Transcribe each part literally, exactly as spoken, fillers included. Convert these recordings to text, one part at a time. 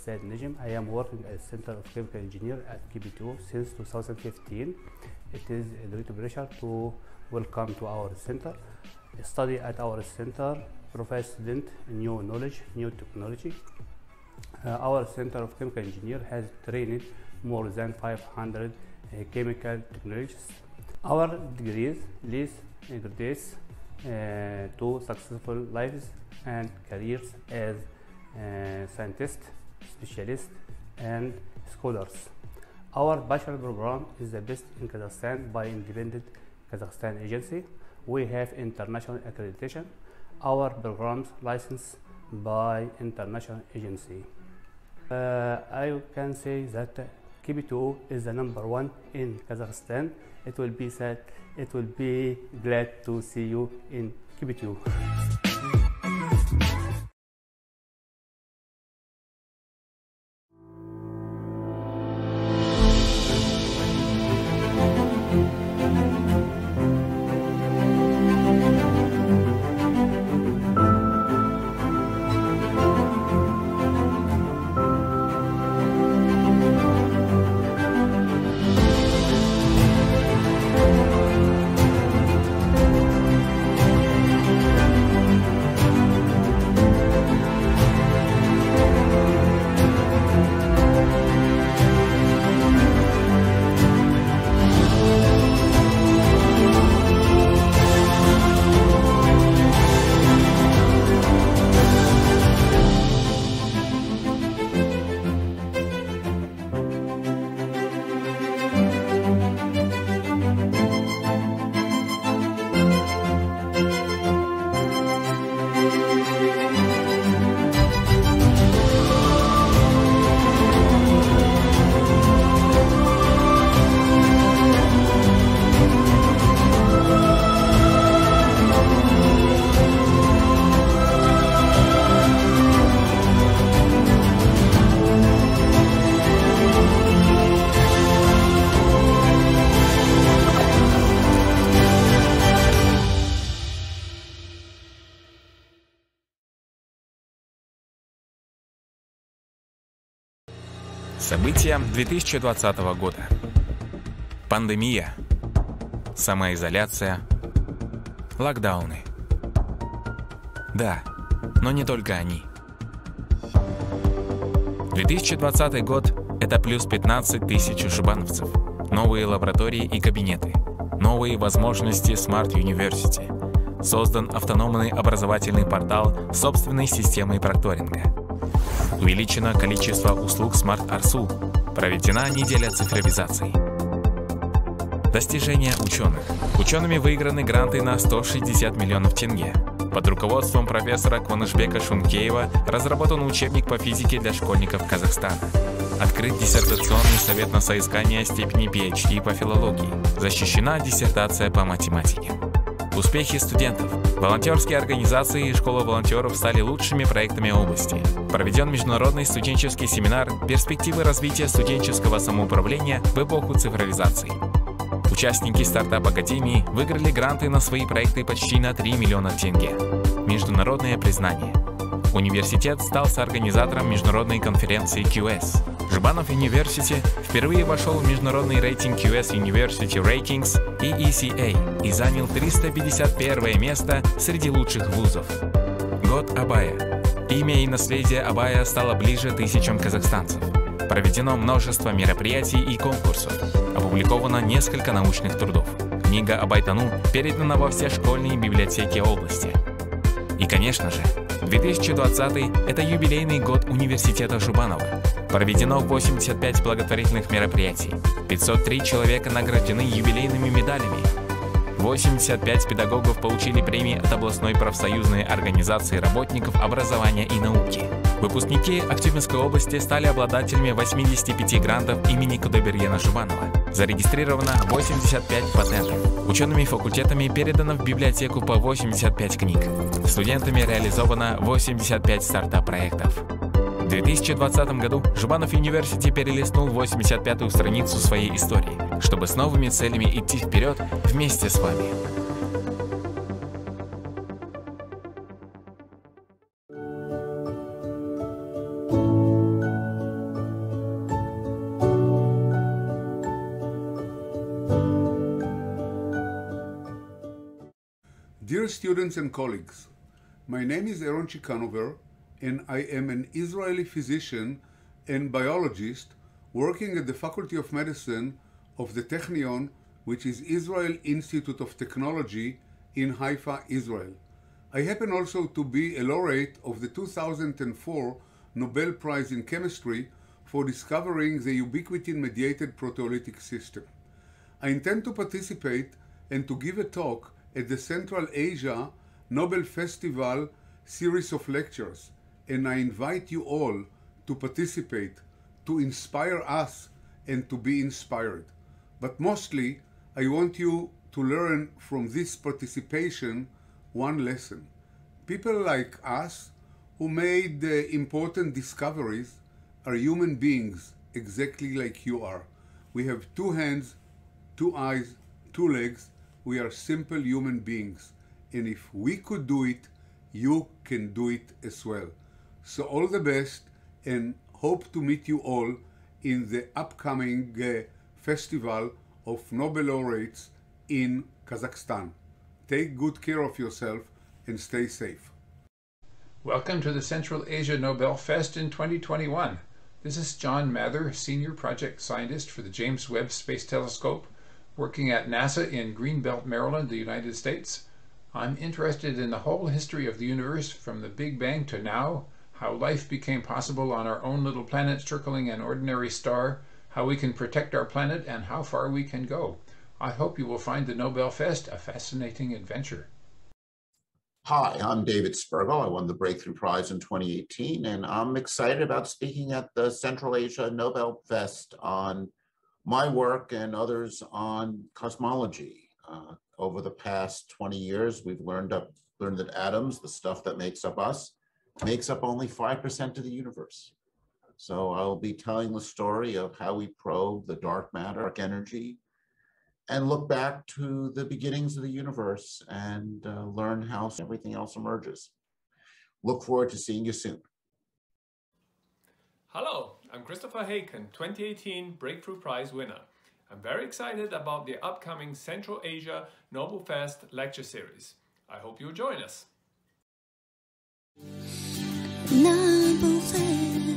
Said Najm. I am working as Center of Chemical Engineer at K B two since two thousand fifteen. It is a great pleasure to welcome to our center. Study at our center provide students new knowledge, new technology. Uh, our Center of Chemical Engineer has trained more than five hundred uh, chemical technologists. Our degrees lead graduates uh, to successful lives and careers as uh, scientists, specialists, and scholars. Our bachelor program is the best in Kazakhstan by independent Kazakhstan agency. We have international accreditation. Our programs licensed by international agency. Uh, I can say that K B two is the number one in Kazakhstan. It will be sad. It will be glad to see you in K B two. События две тысячи двадцатого года. Пандемия, самоизоляция, локдауны. Да, но не только они. две тысячи двадцатый год – это плюс пятнадцать тысяч жубановцев, новые лаборатории и кабинеты, новые возможности Smart University, создан автономный образовательный портал с собственной системой прокторинга. Увеличено количество услуг Smart Арсу, проведена неделя цифровизации. Достижения ученых. Учеными выиграны гранты на сто шестьдесят миллионов тенге. Под руководством профессора Кванышбека Шункеева разработан учебник по физике для школьников Казахстана. Открыт диссертационный совет на соискание степени пи эйч ди по филологии. Защищена диссертация по математике. Успехи студентов. Волонтерские организации и школа волонтеров стали лучшими проектами области. Проведен международный студенческий семинар «Перспективы развития студенческого самоуправления в эпоху цифровизации». Участники стартап-академии выиграли гранты на свои проекты почти на три миллиона тенге. Международное признание. Университет стал соорганизатором международной конференции кью эс. Жубанов University впервые вошел в международный рейтинг кью эс University Ratings и и си эй и занял триста пятьдесят первое место среди лучших вузов. Год Абая. Имя и наследие Абая стало ближе тысячам казахстанцев. Проведено множество мероприятий и конкурсов. Опубликовано несколько научных трудов. Книга Абайтану передана во все школьные библиотеки области. И, конечно же, две тысячи двадцатый – это юбилейный год университета Жубанова. Проведено восемьдесят пять благотворительных мероприятий. пятьсот три человека награждены юбилейными медалями. восемьдесят пять педагогов получили премии от областной профсоюзной организации работников образования и науки. Выпускники Актюбинской области стали обладателями восьмидесяти пяти грантов имени Кудайбергена Жубанова. Зарегистрировано восемьдесят пять патентов. Учеными факультетами передано в библиотеку по восемьдесят пять книг. Студентами реализовано восемьдесят пять стартап-проектов. В две тысячи двадцатом году Жубанов University перелистнул восемьдесят пятую страницу своей истории, чтобы с новыми целями идти вперед вместе с вами. Dear students and colleagues, my name is Aaron Chikanover, and I am an Israeli physician and biologist working at the Faculty of Medicine of the Technion, which is Israel Institute of Technology in Haifa, Israel. I happen also to be a laureate of the two thousand four Nobel Prize in Chemistry for discovering the ubiquitin-mediated proteolytic system. I intend to participate and to give a talk at the Central Asia Nobel Festival series of lectures, and I invite you all to participate, to inspire us and to be inspired. But mostly, I want you to learn from this participation one lesson. People like us who made uh, important discoveries are human beings exactly like you are. We have two hands, two eyes, two legs. We are simple human beings. And if we could do it, you can do it as well. So all the best, and hope to meet you all in the upcoming uh, Festival of Nobel Laureates in Kazakhstan. Take good care of yourself and stay safe. Welcome to the Central Asia Nobel Fest in twenty twenty-one. This is John Mather, Senior Project Scientist for the James Webb Space Telescope, working at NASA in Greenbelt, Maryland, the United States. I'm interested in the whole history of the universe from the Big Bang to now, how life became possible on our own little planet circling an ordinary star, how we can protect our planet, and how far we can go. I hope you will find the Nobel Fest a fascinating adventure. Hi, I'm David Spergel. I won the Breakthrough Prize in twenty eighteen, and I'm excited about speaking at the Central Asia Nobel Fest on my work and others on cosmology. Uh, over the past twenty years, we've learned, up, learned that atoms, the stuff that makes up us, makes up only five percent of the universe. So I'll be telling the story of how we probe the dark matter, dark energy, and look back to the beginnings of the universe and uh, learn how everything else emerges. Look forward to seeing you soon. Hello, I'm Christopher Haken, twenty eighteen Breakthrough Prize winner. I'm very excited about the upcoming Central Asia Nobel Fest lecture series. I hope you'll join us. Nobel Fest.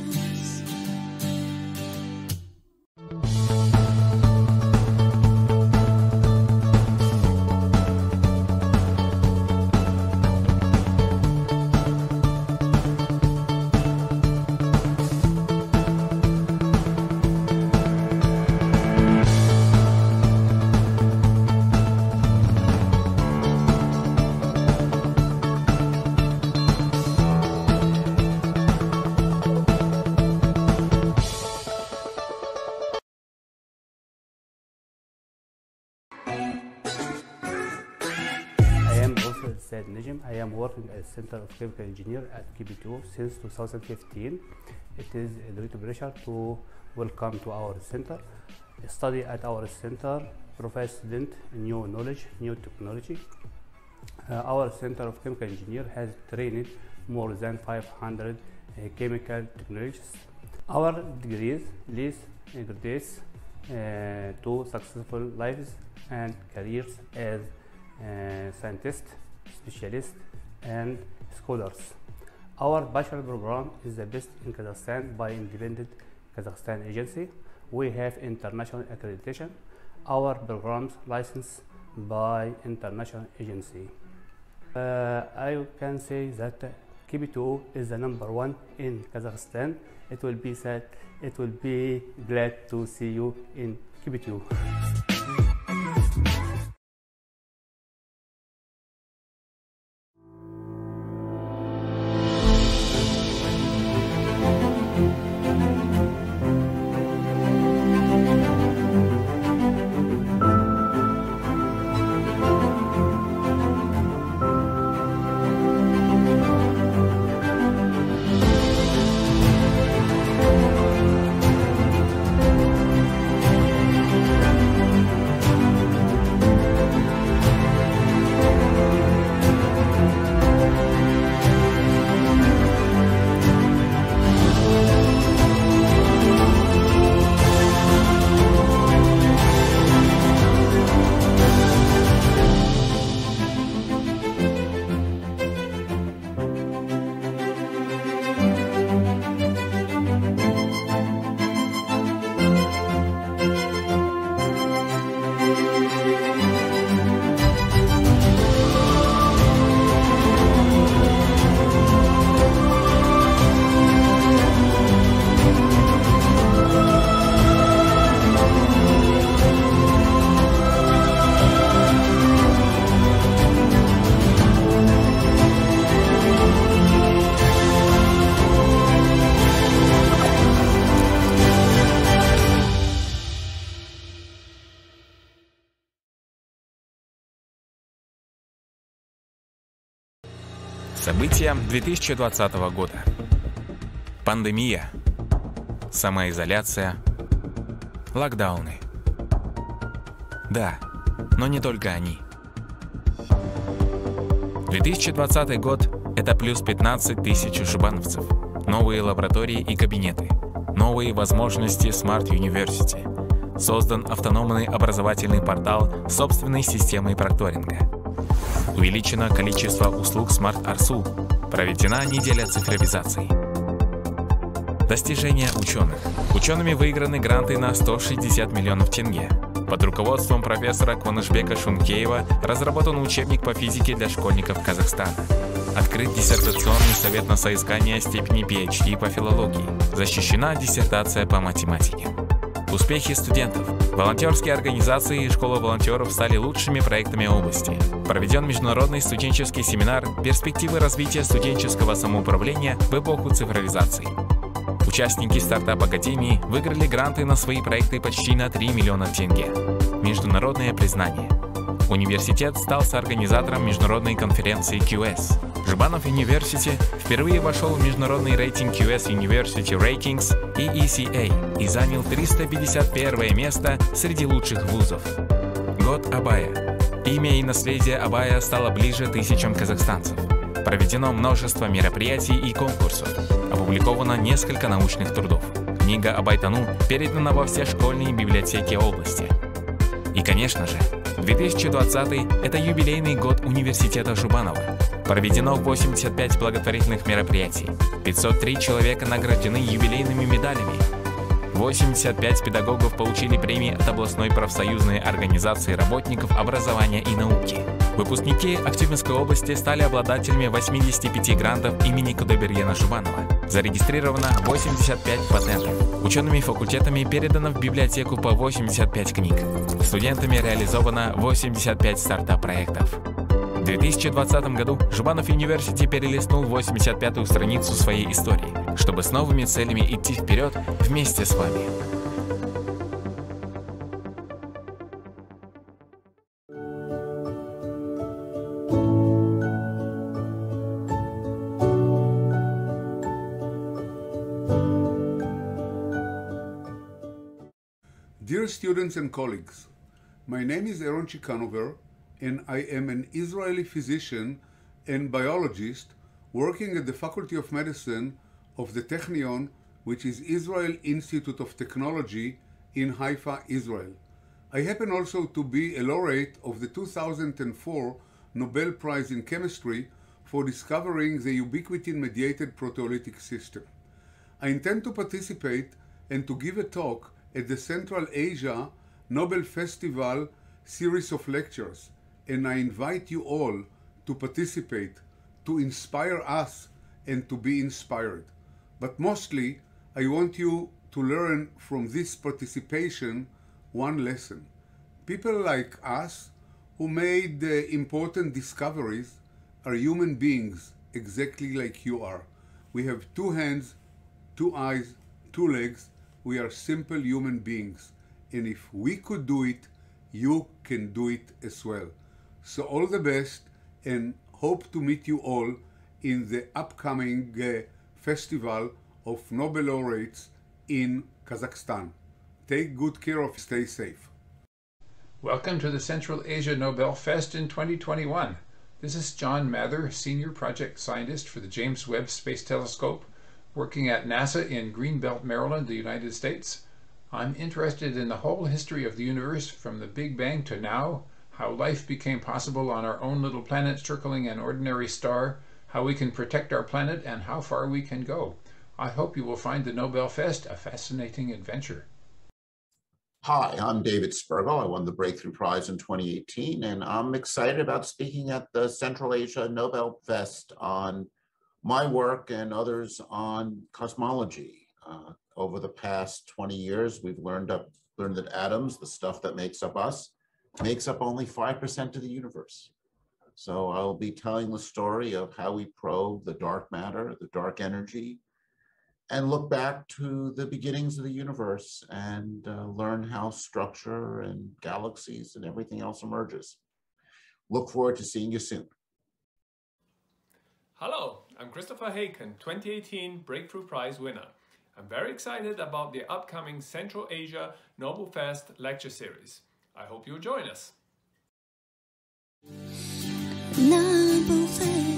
Said Najim. I am working as Center of Chemical Engineer at K B two since two thousand fifteen. It is a great pleasure to welcome to our center. Study at our center provide students new knowledge, new technology. Uh, our Center of Chemical Engineer has trained more than five hundred uh, chemical technologists. Our degrees lead graduates uh, to successful lives and careers as uh, scientists, specialists, and scholars. Our bachelor program is the best in Kazakhstan by independent Kazakhstan agency. We have international accreditation. Our programs licensed by international agency. Uh, I can say that K B two is the number one in Kazakhstan. It will be sad. It will be glad to see you in K B two. События две тысячи двадцатого года. Пандемия, самоизоляция, локдауны. Да, но не только они. две тысячи двадцатый год – это плюс пятнадцать тысяч жбановцев, новые лаборатории и кабинеты, новые возможности Smart University, создан автономный образовательный портал с собственной системой прокторинга. Увеличено количество услуг Smart Арсу, проведена неделя цифровизации. Достижения ученых. Учеными выиграны гранты на сто шестьдесят миллионов тенге. Под руководством профессора Кванышбека Шункеева разработан учебник по физике для школьников Казахстана. Открыт диссертационный совет на соискание степени пи эйч ди по филологии. Защищена диссертация по математике. Успехи студентов. Волонтерские организации и школа волонтеров стали лучшими проектами области. Проведен международный студенческий семинар «Перспективы развития студенческого самоуправления в эпоху цифровизации». Участники стартап-академии выиграли гранты на свои проекты почти на три миллиона тенге. Международное признание. Университет стал соорганизатором международной конференции кью эс. Жбанов University впервые вошел в международный рейтинг кью эс University Ratings и и си эй и занял триста пятьдесят первое место среди лучших вузов. Год Абая. Имя и наследие Абая стало ближе тысячам казахстанцев. Проведено множество мероприятий и конкурсов. Опубликовано несколько научных трудов. Книга Абайтану передана во все школьные библиотеки области. И, конечно же, две тысячи двадцатый – это юбилейный год университета Жбанова. Проведено восемьдесят пять благотворительных мероприятий. пятьсот три человека награждены юбилейными медалями. восемьдесят пять педагогов получили премии от областной профсоюзной организации работников образования и науки. Выпускники Актюбинской области стали обладателями восьмидесяти пяти грантов имени Кудайбергена Жбанова. Зарегистрировано восемьдесят пять патентов. Учеными факультетами передано в библиотеку по восемьдесят пять книг. Студентами реализовано восемьдесят пять стартап-проектов. В две тысячи двадцатом году Жбанов University перелистнул восемьдесят пятую страницу своей истории, чтобы с новыми целями идти вперед вместе с вами. Dear students and colleagues, my name is Eron Chikanover, and I am an Israeli physician and biologist working at the Faculty of Medicine of the Technion, which is Israel Institute of Technology in Haifa, Israel. I happen also to be a laureate of the two thousand four Nobel Prize in Chemistry for discovering the ubiquitin-mediated proteolytic system. I intend to participate and to give a talk at the Central Asia Nobel Festival series of lectures, and I invite you all to participate, to inspire us and to be inspired. But mostly, I want you to learn from this participation one lesson. People like us who made uh, important discoveries are human beings exactly like you are. We have two hands, two eyes, two legs. We are simple human beings. And if we could do it, you can do it as well. So all the best, and hope to meet you all in the upcoming uh, Festival of Nobel Laureates in Kazakhstan. Take good care of, stay safe. Welcome to the Central Asia Nobel Fest in twenty twenty-one. This is John Mather, Senior Project Scientist for the James Webb Space Telescope, working at NASA in Greenbelt, Maryland, the United States. I'm interested in the whole history of the universe from the Big Bang to now, how life became possible on our own little planet circling an ordinary star, how we can protect our planet, and how far we can go. I hope you will find the Nobel Fest a fascinating adventure. Hi, I'm David Spergel. I won the Breakthrough Prize in twenty eighteen, and I'm excited about speaking at the Central Asia Nobel Fest on my work and others on cosmology. Uh, over the past twenty years, we've learned, up, learned that atoms, the stuff that makes up us, makes up only five percent of the universe. So I'll be telling the story of how we probe the dark matter, the dark energy, and look back to the beginnings of the universe and uh, learn how structure and galaxies and everything else emerges. Look forward to seeing you soon. Hello, I'm Christopher Haken, twenty eighteen Breakthrough Prize winner. I'm very excited about the upcoming Central Asia Nobel Fest lecture series. I hope you'll join us. Nobel Fest.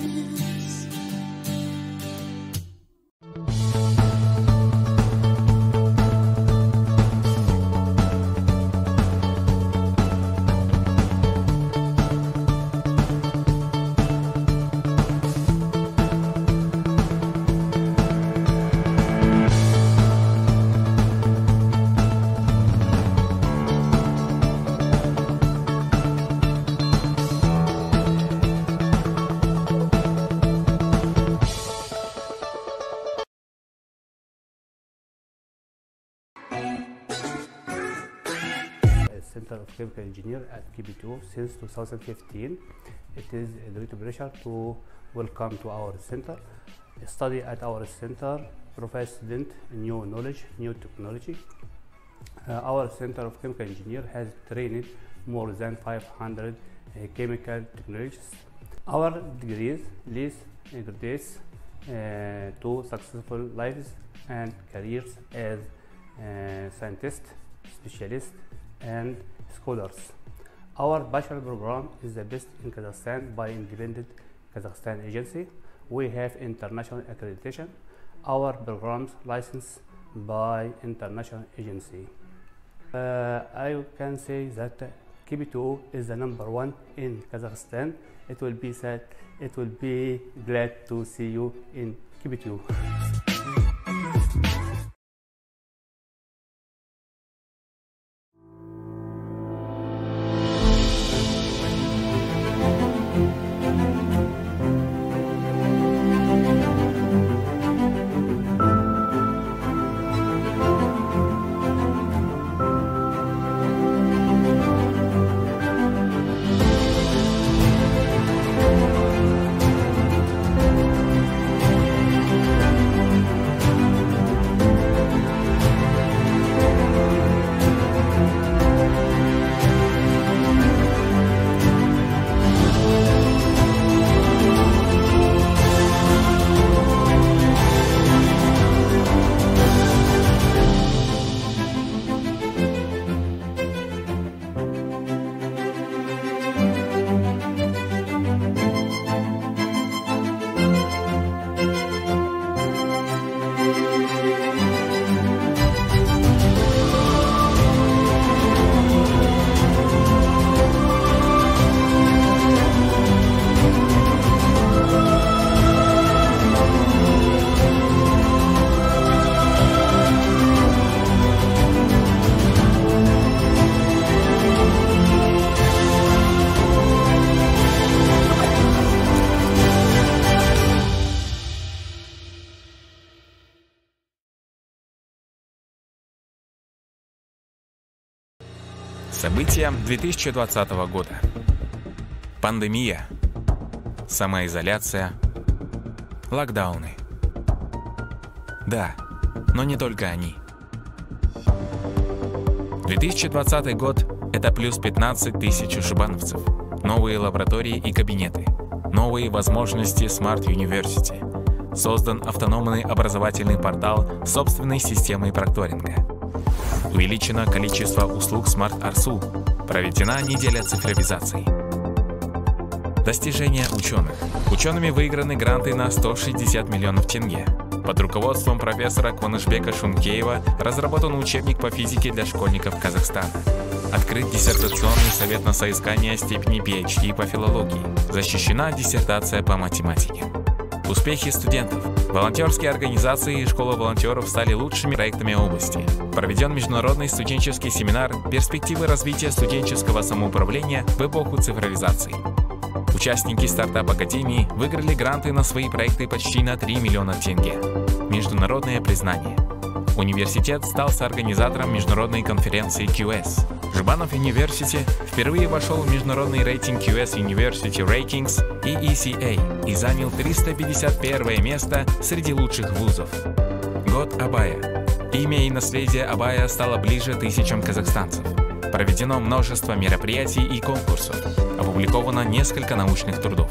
Center of Chemical Engineer at K B two since two thousand fifteen. It is a great pleasure to welcome to our center. Study at our center, provide students new knowledge, new technology. Uh, our Center of Chemical Engineer has trained more than five hundred uh, chemical technologists. Our degrees lead graduates uh, to successful lives and careers as uh, scientists, specialists, and scholars. Our bachelor program is the best in Kazakhstan by independent Kazakhstan agency. We have international accreditation. Our programs licensed by international agency. Uh, I can say that K B two is the number one in Kazakhstan. It will be sad. It will be glad to see you in K B two. События две тысячи двадцатого года. Пандемия, самоизоляция, локдауны. Да, но не только они. две тысячи двадцатый год – это плюс пятнадцать тысяч шибановцев, новые лаборатории и кабинеты, новые возможности Smart University, создан автономный образовательный портал с собственной системой прокторинга. Увеличено количество услуг Smart Арсу, проведена неделя цифровизации. Достижения ученых. Учеными выиграны гранты на сто шестьдесят миллионов тенге. Под руководством профессора Кванышбека Шункеева разработан учебник по физике для школьников Казахстана. Открыт диссертационный совет на соискание степени пи эйч ди по филологии. Защищена диссертация по математике. Успехи студентов. Волонтерские организации и школа волонтеров стали лучшими проектами области. Проведен международный студенческий семинар «Перспективы развития студенческого самоуправления в эпоху цифровизации». Участники стартап-академии выиграли гранты на свои проекты почти на три миллиона тенге. Международное признание. Университет стал соорганизатором международной конференции кью эс. Жбанов University впервые вошел в международный рейтинг кью эс University Rankings и и си эй и занял триста пятьдесят первое место среди лучших вузов. Год Абая. Имя и наследие Абая стало ближе тысячам казахстанцев. Проведено множество мероприятий и конкурсов. Опубликовано несколько научных трудов.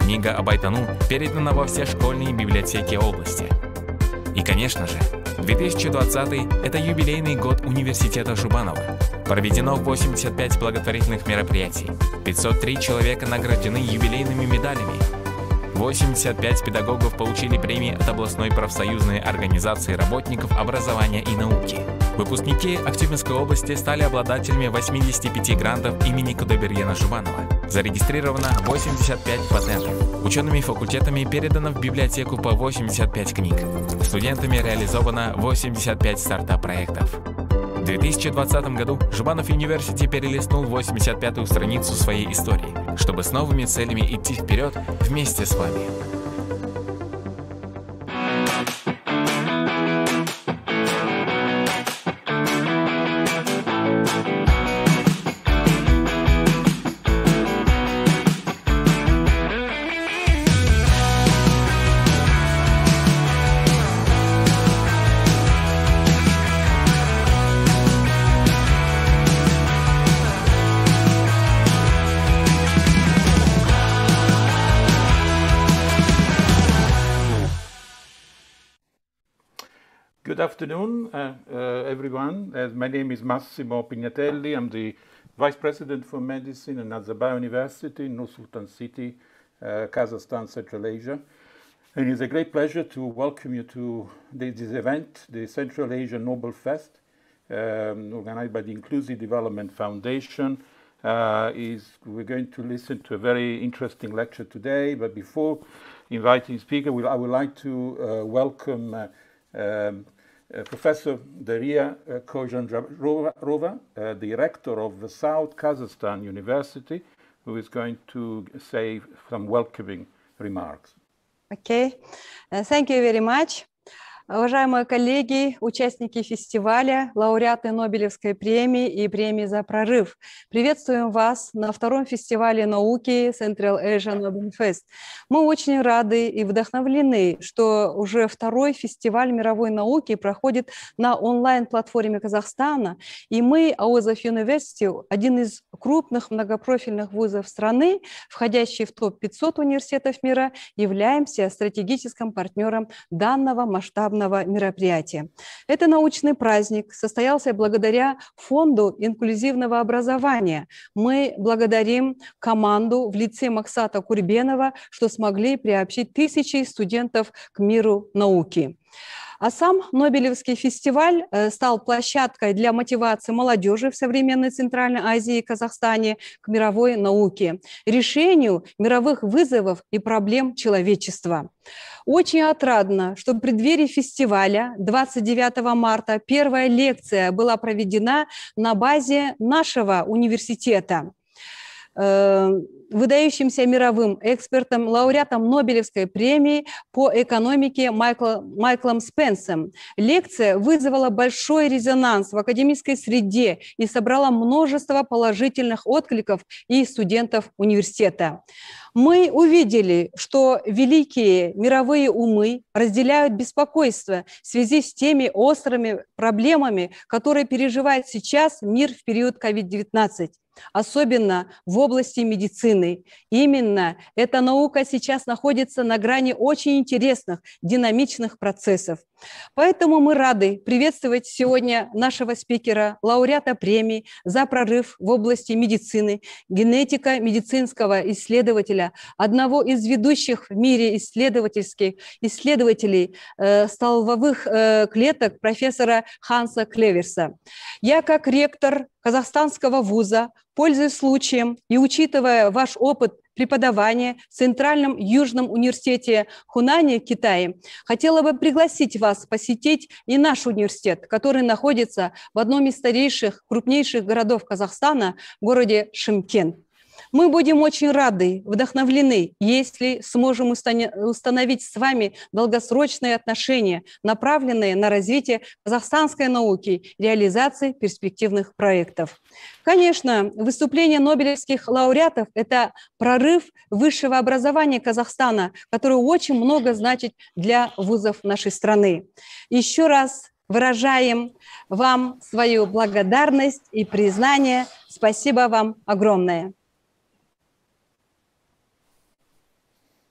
книга об Айтану передана во все школьные библиотеки области. И, конечно же, две тысячи двадцатый – это юбилейный год университета Жубанова. Проведено восемьдесят пять благотворительных мероприятий, пятьсот три человека награждены юбилейными медалями, восемьдесят пять педагогов получили премии от областной профсоюзной организации работников образования и науки. Выпускники Актюбинской области стали обладателями восьмидесяти пяти грантов имени Кудайбергена Жубанова. Зарегистрировано восемьдесят пять патентов. Учеными факультетами передано в библиотеку по восемьдесят пять книг. Студентами реализовано восемьдесят пять стартап-проектов. В две тысячи двадцатом году Жубанов Университи перелистнул восемьдесят пятую страницу своей истории, чтобы с новыми целями идти вперед вместе с вами. Good afternoon, uh, uh, everyone. Uh, my name is Massimo Pignatelli. I'm the Vice President for Medicine at Nazarbayev University in Nur-Sultan City, uh, Kazakhstan, Central Asia. And it's a great pleasure to welcome you to the, this event, the Central Asia Nobel Fest, um, organized by the Inclusive Development Foundation. Uh, is, we're going to listen to a very interesting lecture today, but before inviting speaker, we'll, I would like to uh, welcome uh, um, Uh, Professor Daria uh, Kojanjarova, uh, the rector of the South Kazakhstan University, who is going to say some welcoming remarks. Okay, uh, thank you very much. Уважаемые коллеги, участники фестиваля, лауреаты Нобелевской премии и премии за прорыв, приветствуем вас на втором фестивале науки Central Asia Nobel Fest. Мы очень рады и вдохновлены, что уже второй фестиваль мировой науки проходит на онлайн-платформе Казахстана, и мы, Auzov University, один из крупных многопрофильных вузов страны, входящий в топ пятьсот университетов мира, являемся стратегическим партнером данного масштабного мероприятия. Это научный праздник состоялся благодаря Фонду инклюзивного образования. Мы благодарим команду в лице Максата Курбенова, что смогли приобщить тысячи студентов к миру науки. А сам Нобелевский фестиваль стал площадкой для мотивации молодежи в современной Центральной Азии и Казахстане к мировой науке, решению мировых вызовов и проблем человечества. Очень отрадно, что в преддверии фестиваля двадцать девятого марта первая лекция была проведена на базе нашего университета. Выдающимся мировым экспертом, лауреатом Нобелевской премии по экономике Майкл, Майклом Спенсом. Лекция вызвала большой резонанс в академической среде и собрала множество положительных откликов и студентов университета. Мы увидели, что великие мировые умы разделяют беспокойство в связи с теми острыми проблемами, которые переживает сейчас мир в период ковид девятнадцать. Особенно в области медицины. Именно эта наука сейчас находится на грани очень интересных, динамичных процессов. Поэтому мы рады приветствовать сегодня нашего спикера, лауреата премии за прорыв в области медицины, генетика медицинского исследователя, одного из ведущих в мире исследовательских исследователей э, стволовых э, клеток профессора Ханса Клеверса. Я как ректор казахстанского вуза, пользуясь случаем и учитывая ваш опыт преподавания в Центральном Южном университете Хунани в Китае, хотела бы пригласить вас посетить и наш университет, который находится в одном из старейших, крупнейших городов Казахстана, городе Шымкент. Мы будем очень рады, вдохновлены, если сможем установить с вами долгосрочные отношения, направленные на развитие казахстанской науки, реализации перспективных проектов. Конечно, выступление нобелевских лауреатов – это прорыв высшего образования Казахстана, который очень много значит для вузов нашей страны. Еще раз выражаем вам свою благодарность и признание. Спасибо вам огромное.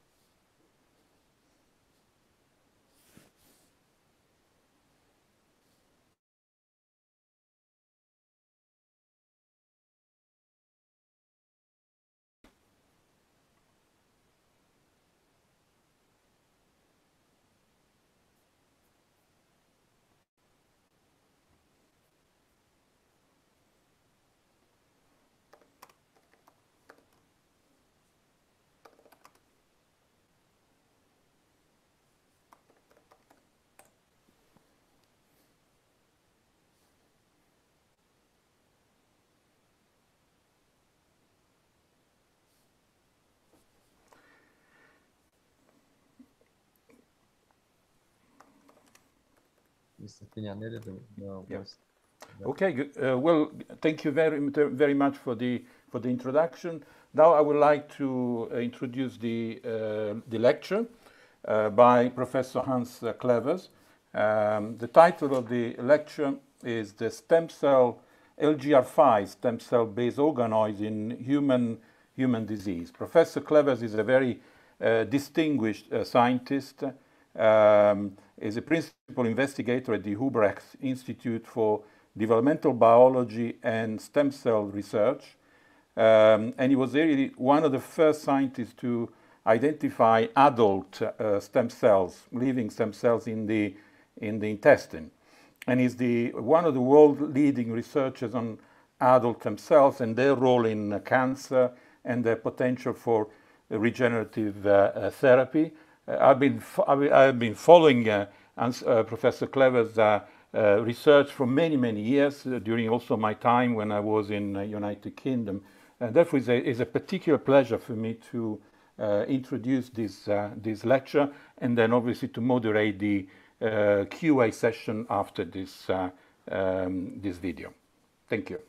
Mister Pignatelli, the, the Yeah. voice. Okay, good. Uh, well, thank you very, very much for the for the introduction. Now I would like to uh, introduce the uh, the lecture uh, by Professor Hans uh, Clevers. Um, the title of the lecture is the stem cell L G R five stem cell based organoids in human human disease. Professor Clevers is a very uh, distinguished uh, scientist. Um, is a principal investigator at the Hubrecht Institute for Developmental Biology and Stem Cell Research. Um, and he was really one of the first scientists to identify adult uh, stem cells, living stem cells in the, in the intestine. And he's the, one of the world leading researchers on adult stem cells and their role in uh, cancer and their potential for uh, regenerative uh, uh, therapy. Uh, I've, been I've been following uh, uh, Professor Clevers' uh, uh, research for many, many years, uh, during also my time when I was in the uh, United Kingdom. And therefore, it's a, it's a particular pleasure for me to uh, introduce this, uh, this lecture and then obviously to moderate the uh, Q A session after this, uh, um, this video. Thank you.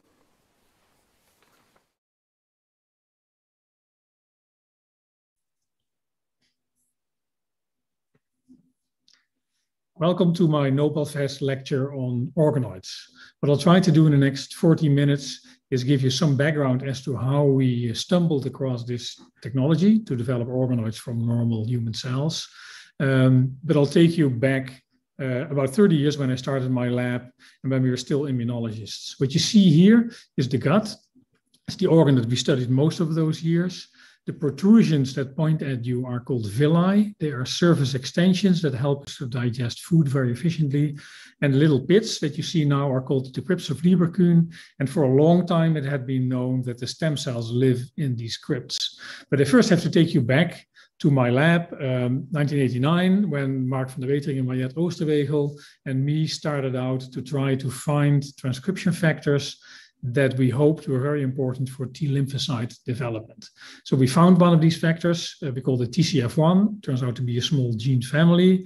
Welcome to my Nobelfest lecture on organoids. What I'll try to do in the next forty minutes is give you some background as to how we stumbled across this technology to develop organoids from normal human cells. Um, but I'll take you back uh, about thirty years when I started my lab and when we were still immunologists. What you see here is the gut. It's the organ that we studied most of those years. The protrusions that point at you are called villi. They are surface extensions that help us to digest food very efficiently. And the little pits that you see now are called the crypts of Lieberkühn. And for a long time, it had been known that the stem cells live in these crypts. But I first have to take you back to my lab, um, nineteen eighty-nine, when Mark van der Wetering and Mariette Oosterwegel and me started out to try to find transcription factors that we hoped were very important for T lymphocyte development. So we found one of these factors, uh, we called it T C F one, turns out to be a small gene family.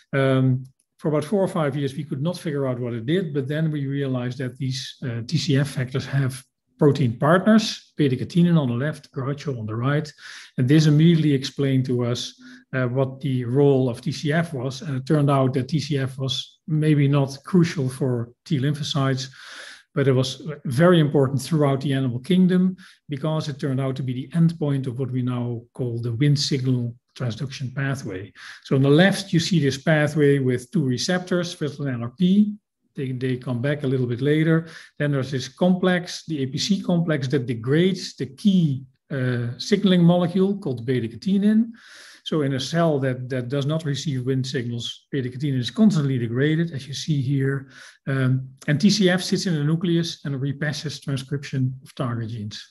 Um, for about four or five years, we could not figure out what it did, but then we realized that these uh, T C F factors have protein partners, beta-catenin on the left, Groucho on the right, and this immediately explained to us uh, what the role of T C F was, and it turned out that T C F was maybe not crucial for T lymphocytes, but it was very important throughout the animal kingdom because it turned out to be the endpoint of what we now call the Wnt signal transduction pathway. So on the left, you see this pathway with two receptors, first an N L R P, they, they come back a little bit later. Then there's this complex, the A P C complex, that degrades the key uh, signaling molecule called beta-catenin. So in a cell that, that does not receive Wnt signals, beta-catenin is constantly degraded, as you see here. Um, and T C F sits in the nucleus and repasses transcription of target genes.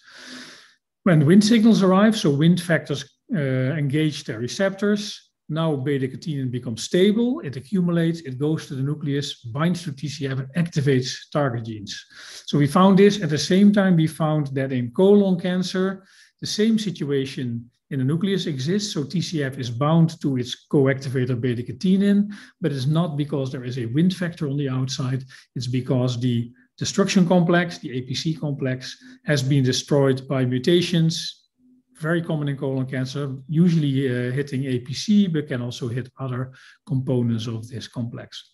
When Wnt signals arrive, so Wnt factors uh, engage their receptors, now beta-catenin becomes stable, it accumulates, it goes to the nucleus, binds to T C F and activates target genes. So we found this. At the same time, we found that in colon cancer, the same situation in the nucleus exists, so T C F is bound to its co-activator beta-catenin, but it's not because there is a Wnt factor on the outside, it's because the destruction complex, the A P C complex, has been destroyed by mutations, very common in colon cancer, usually uh, hitting A P C, but can also hit other components of this complex.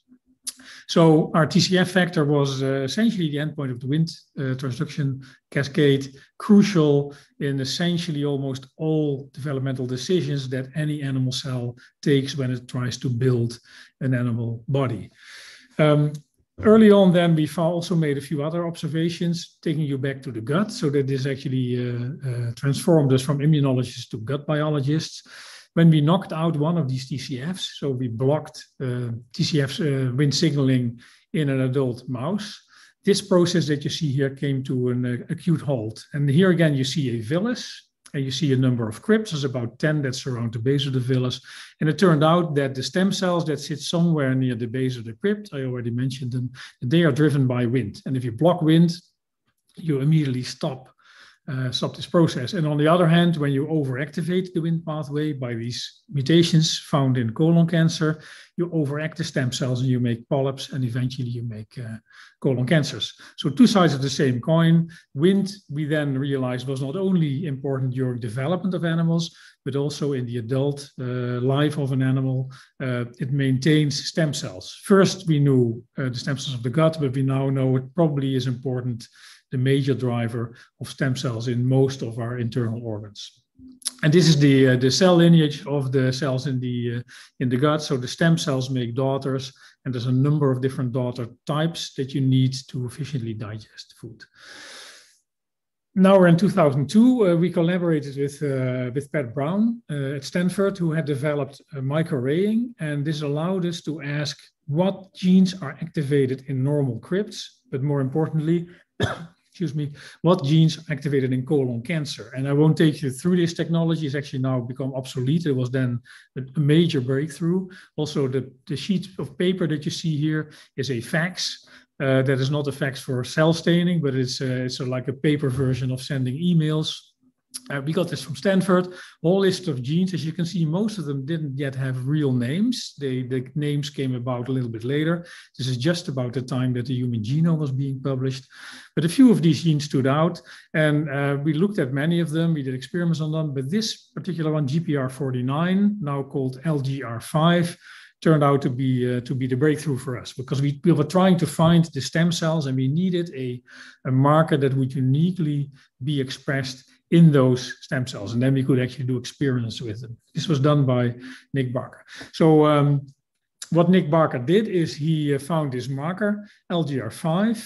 So our T C F factor was uh, essentially the endpoint of the Wnt uh, transduction cascade, crucial in essentially almost all developmental decisions that any animal cell takes when it tries to build an animal body. Um, early on then, we also made a few other observations, taking you back to the gut, so that this actually uh, uh, transformed us from immunologists to gut biologists. When we knocked out one of these T C Fs, so we blocked uh, T C F's uh, Wnt signaling in an adult mouse, this process that you see here came to an uh, acute halt. And here again, you see a villus, and you see a number of crypts. There's about ten that surround the base of the villus. And it turned out that the stem cells that sit somewhere near the base of the crypt, I already mentioned them, they are driven by Wnt. And if you block Wnt, you immediately stop uh, stop this process. And on the other hand, when you overactivate the Wnt pathway by these mutations found in colon cancer, you overact the stem cells and you make polyps, and eventually you make uh, colon cancers. So two sides of the same coin. Wnt, we then realized, was not only important during development of animals, but also in the adult uh, life of an animal. Uh, it maintains stem cells. First, we knew uh, the stem cells of the gut, but we now know it probably is important, the major driver of stem cells in most of our internal organs. And this is the, uh, the cell lineage of the cells in the, uh, in the gut. So the stem cells make daughters, and there's a number of different daughter types that you need to efficiently digest food. Now we're in two thousand two, uh, we collaborated with, uh, with Pat Brown uh, at Stanford, who had developed uh, microarraying, and this allowed us to ask what genes are activated in normal crypts, but more importantly, excuse me, what genes are activated in colon cancer. And I won't take you through this technology. It's actually now become obsolete. It was then a major breakthrough. Also, the, the sheet of paper that you see here is a fax. Uh, that is not a fax for cell staining, but it's, uh, it's a, like a paper version of sending emails. Uh, we got this from Stanford, whole list of genes. As you can see, most of them didn't yet have real names. They, the names came about a little bit later. This is just about the time that the human genome was being published. But a few of these genes stood out, and uh, we looked at many of them. We did experiments on them, but this particular one, G P R forty-nine, now called L G R five, turned out to be uh, to be the breakthrough for us, because we, we were trying to find the stem cells, and we needed a, a marker that would uniquely be expressed in those stem cells, and then we could actually do experiments with them. This was done by Nick Barker. So um, what Nick Barker did is he uh, found this marker, L G R five,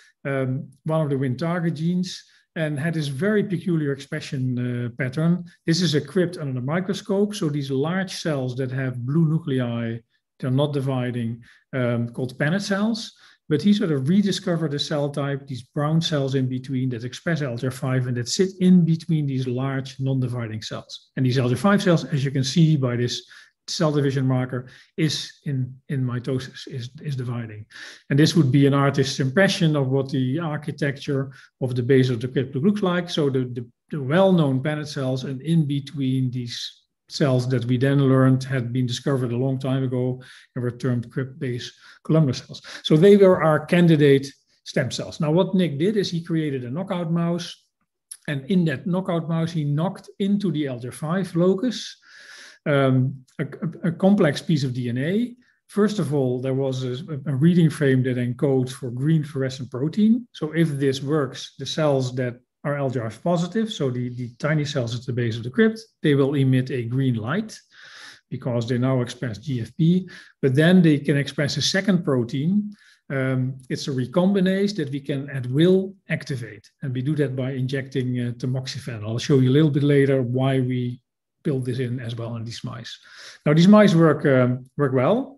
um, one of the Wnt target genes, and had this very peculiar expression uh, pattern. This is a crypt under the microscope. So these large cells that have blue nuclei, they're not dividing, um, called Paneth cells. But he sort of rediscovered a cell type, these brown cells in between that express L G R five and that sit in between these large non-dividing cells. And these L G R five cells, as you can see by this cell division marker, is in, in mitosis, is, is dividing. And this would be an artist's impression of what the architecture of the base of the crypt looks like. So the, the, the well-known Paneth cells, and in between these cells that we then learned had been discovered a long time ago and were termed crypt-based columnar cells. So they were our candidate stem cells. Now what Nick did is he created a knockout mouse, and in that knockout mouse he knocked into the L G R five locus um, a, a, a complex piece of D N A. First of all, there was a, a reading frame that encodes for green fluorescent protein. So if this works, the cells that are L G R five positive, so the, the tiny cells at the base of the crypt, they will emit a green light because they now express G F P, but then they can express a second protein. Um, it's a recombinase that we can at will activate, and we do that by injecting uh, tamoxifen. I'll show you a little bit later why we build this in as well in these mice. Now these mice work, um, work well.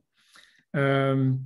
Um,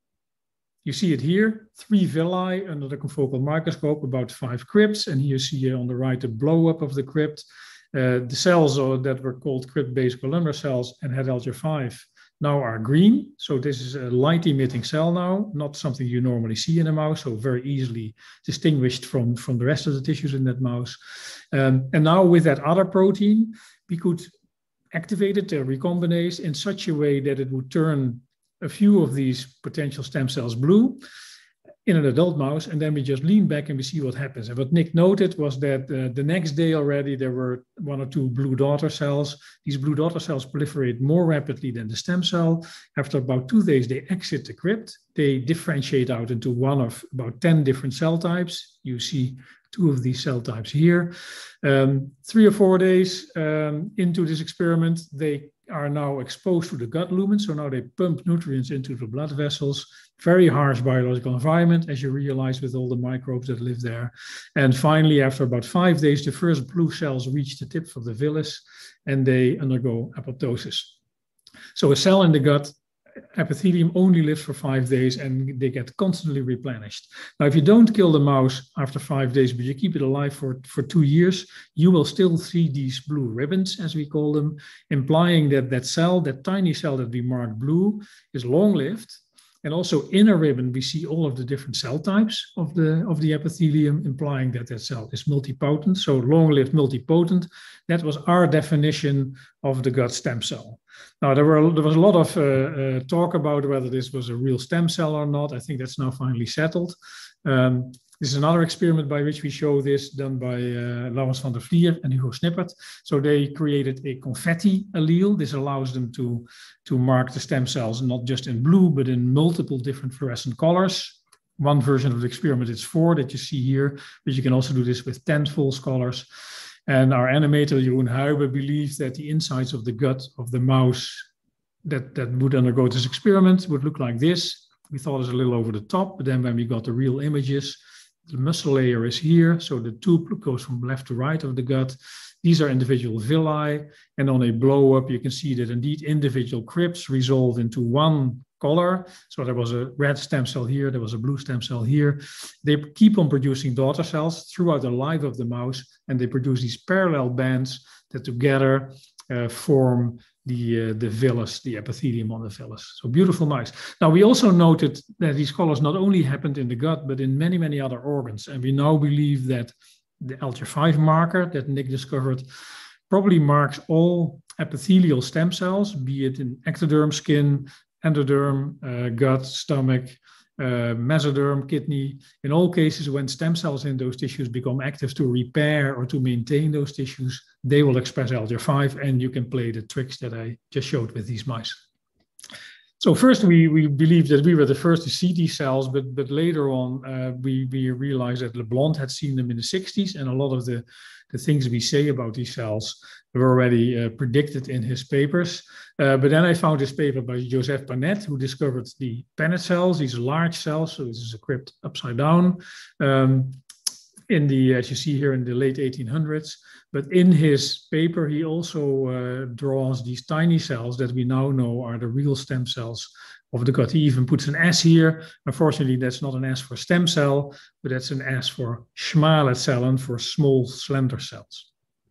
You see it here, three villi under the confocal microscope, about five crypts. And here you see on the right a blow up of the crypt. Uh, the cells are, that were called crypt-based columnar cells and had L G R five now are green. So this is a light emitting cell now, not something you normally see in a mouse, so very easily distinguished from, from the rest of the tissues in that mouse. Um, and now with that other protein, we could activate it, the recombinase, in such a way that it would turn a few of these potential stem cells blue in an adult mouse, and then we just lean back and we see what happens. And what Nick noted was that uh, the next day already there were one or two blue daughter cells. These blue daughter cells proliferate more rapidly than the stem cell. After about two days, they exit the crypt. They differentiate out into one of about ten different cell types. You see two of these cell types here. Um, three or four days um, into this experiment, they are now exposed to the gut lumen. So now they pump nutrients into the blood vessels. Very harsh biological environment, as you realize, with all the microbes that live there. And finally, after about five days, the first blue cells reach the tips of the villus and they undergo apoptosis. So a cell in the gut epithelium only lives for five days and they get constantly replenished. Now, if you don't kill the mouse after five days, but you keep it alive for, for two years, you will still see these blue ribbons, as we call them, implying that that cell, that tiny cell that we mark blue, is long-lived. And also in a ribbon, we see all of the different cell types of the, of the epithelium, implying that that cell is multipotent. So long-lived multipotent, that was our definition of the gut stem cell. Now, there, were, there was a lot of uh, uh, talk about whether this was a real stem cell or not. I think that's now finally settled. Um, This is another experiment by which we show this, done by uh, Laurens van der Vlier and Hugo Snippert. So they created a confetti allele. This allows them to, to mark the stem cells not just in blue, but in multiple different fluorescent colors. One version of the experiment is four that you see here, but you can also do this with ten false colors. And our animator, Jeroen Huibe, believes that the insides of the gut of the mouse that, that would undergo this experiment would look like this. We thought it was a little over the top, but then when we got the real images, the muscle layer is here, so the tube goes from left to right of the gut. These are individual villi, and on a blow-up, you can see that indeed individual crypts resolve into one color. So there was a red stem cell here, there was a blue stem cell here. They keep on producing daughter cells throughout the life of the mouse, and they produce these parallel bands that together uh, form the, uh, the villus, the epithelium on the villus. So beautiful mice. Now, we also noted that these colors not only happened in the gut, but in many, many other organs. And we now believe that the L G R five marker that Nick discovered probably marks all epithelial stem cells, be it in ectoderm, skin, endoderm, uh, gut, stomach, uh, mesoderm, kidney. In all cases, when stem cells in those tissues become active to repair or to maintain those tissues, they will express L G R five, and you can play the tricks that I just showed with these mice. So first, we, we believed that we were the first to see these cells, but, but later on, uh, we, we realized that Leblond had seen them in the sixties, and a lot of the, the things we say about these cells were already uh, predicted in his papers. Uh, but then I found this paper by Joseph Panet, who discovered the Paneth cells, these large cells, so this is a crypt upside down, um, in the, as you see here, in the late eighteen hundreds. But in his paper, he also uh, draws these tiny cells that we now know are the real stem cells of the gut. He even puts an S here. Unfortunately, that's not an S for stem cell, but that's an S for schmale cellen, for small, slender cells.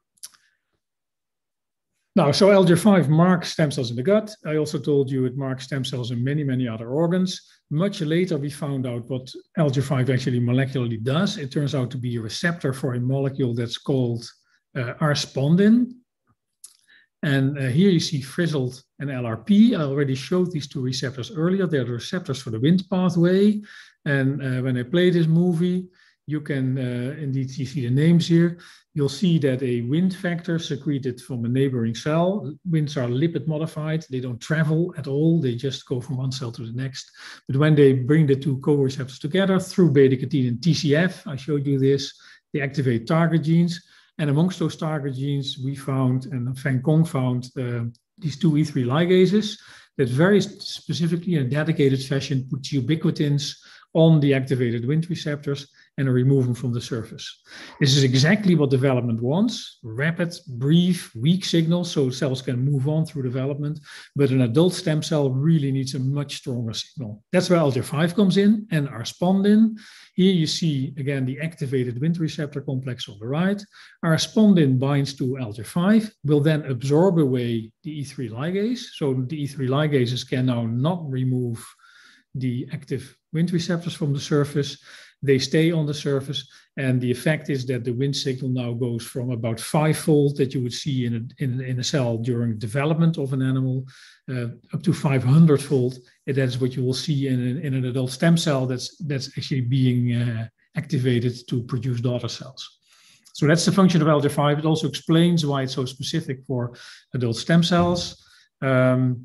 Now, so L G R five marks stem cells in the gut. I also told you it marks stem cells in many, many other organs. Much later, we found out what L G R five actually molecularly does. It turns out to be a receptor for a molecule that's called uh, R-spondin. And uh, here you see frizzled and L R P. I already showed these two receptors earlier. They're the receptors for the Wnt pathway. And uh, when I play this movie, you can uh, indeed you see the names here. You'll see that a Wnt factor secreted from a neighboring cell. Wints are lipid modified. They don't travel at all. They just go from one cell to the next. But when they bring the two co-receptors together through beta-catenin and T C F, I showed you this, they activate target genes. And amongst those target genes, we found, and Feng Kong found, uh, these two E three ligases that very specifically in a dedicated fashion put ubiquitins on the activated Wnt receptors and remove them from the surface. This is exactly what development wants: rapid, brief, weak signals so cells can move on through development, but an adult stem cell really needs a much stronger signal. That's where L G R five comes in and R-spondin. Here you see again the activated Wnt receptor complex on the right. R-spondin binds to L G R five, will then absorb away the E three ligase. So the E three ligases can now not remove the active Wnt receptors from the surface. They stay on the surface, and the effect is that the Wnt signal now goes from about five-fold that you would see in a, in, in a cell during development of an animal, uh, up to five hundred-fold. And that is what you will see in, an, in an adult stem cell that's, that's actually being uh, activated to produce daughter cells. So that's the function of L G R five. It also explains why it's so specific for adult stem cells. Um,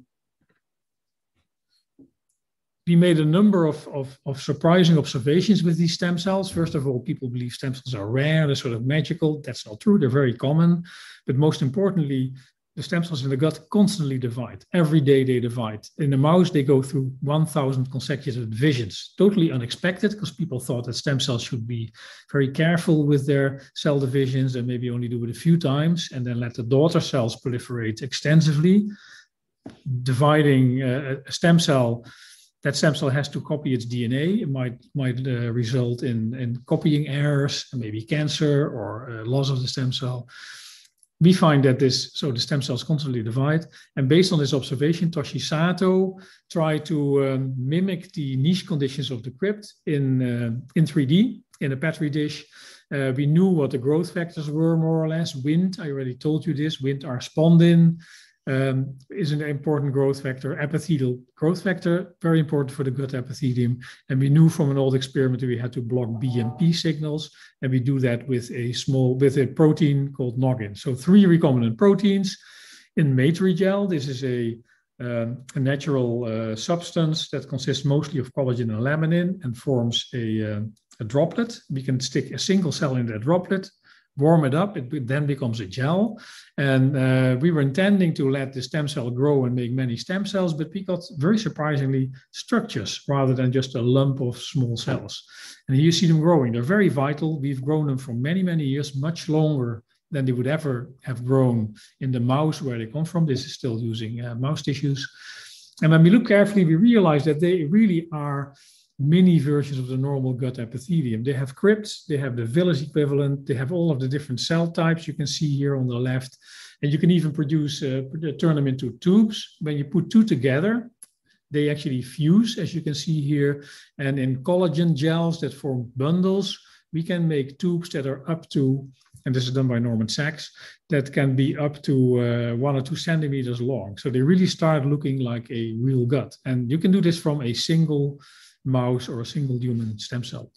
We made a number of, of, of surprising observations with these stem cells. First of all, people believe stem cells are rare, they're sort of magical. That's not true, they're very common. But most importantly, the stem cells in the gut constantly divide. Every day they divide. In the mouse, they go through one thousand consecutive divisions. Totally unexpected, because people thought that stem cells should be very careful with their cell divisions and maybe only do it a few times and then let the daughter cells proliferate extensively. Dividing uh, a stem cell, that stem cell has to copy its D N A. It might, might uh, result in, in copying errors, maybe cancer or uh, loss of the stem cell. we find that this, so the stem cells constantly divide. And based on this observation, Toshi Sato tried to um, mimic the niche conditions of the crypt in, uh, in three D, in a Petri dish. Uh, we knew what the growth factors were, more or less. Wind, I already told you this, Wind R spondin um, is an important growth factor. Epithelial growth factor, very important for the gut epithelium. And we knew from an old experiment that we had to block B M P signals, and we do that with a small, with a protein called noggin. So three recombinant proteins in Matrigel. This is a, um, a natural uh, substance that consists mostly of collagen and laminin and forms a, uh, a droplet. We can stick a single cell in that droplet, warm it up, it then becomes a gel. And uh, we were intending to let the stem cell grow and make many stem cells, but we got very surprisingly structures rather than just a lump of small cells. And here you see them growing. They're very vital. We've grown them for many, many years, much longer than they would ever have grown in the mouse where they come from. This is still using uh, mouse tissues. And when we look carefully, we realize that they really are mini versions of the normal gut epithelium. They have crypts, they have the villus equivalent, they have all of the different cell types you can see here on the left. And you can even produce, uh, turn them into tubes. When you put two together, they actually fuse, as you can see here. And in collagen gels that form bundles, we can make tubes that are up to, and this is done by Norman Sachs, that can be up to uh, one or two centimeters long. So they really start looking like a real gut. And you can do this from a single mouse or a single human stem cell.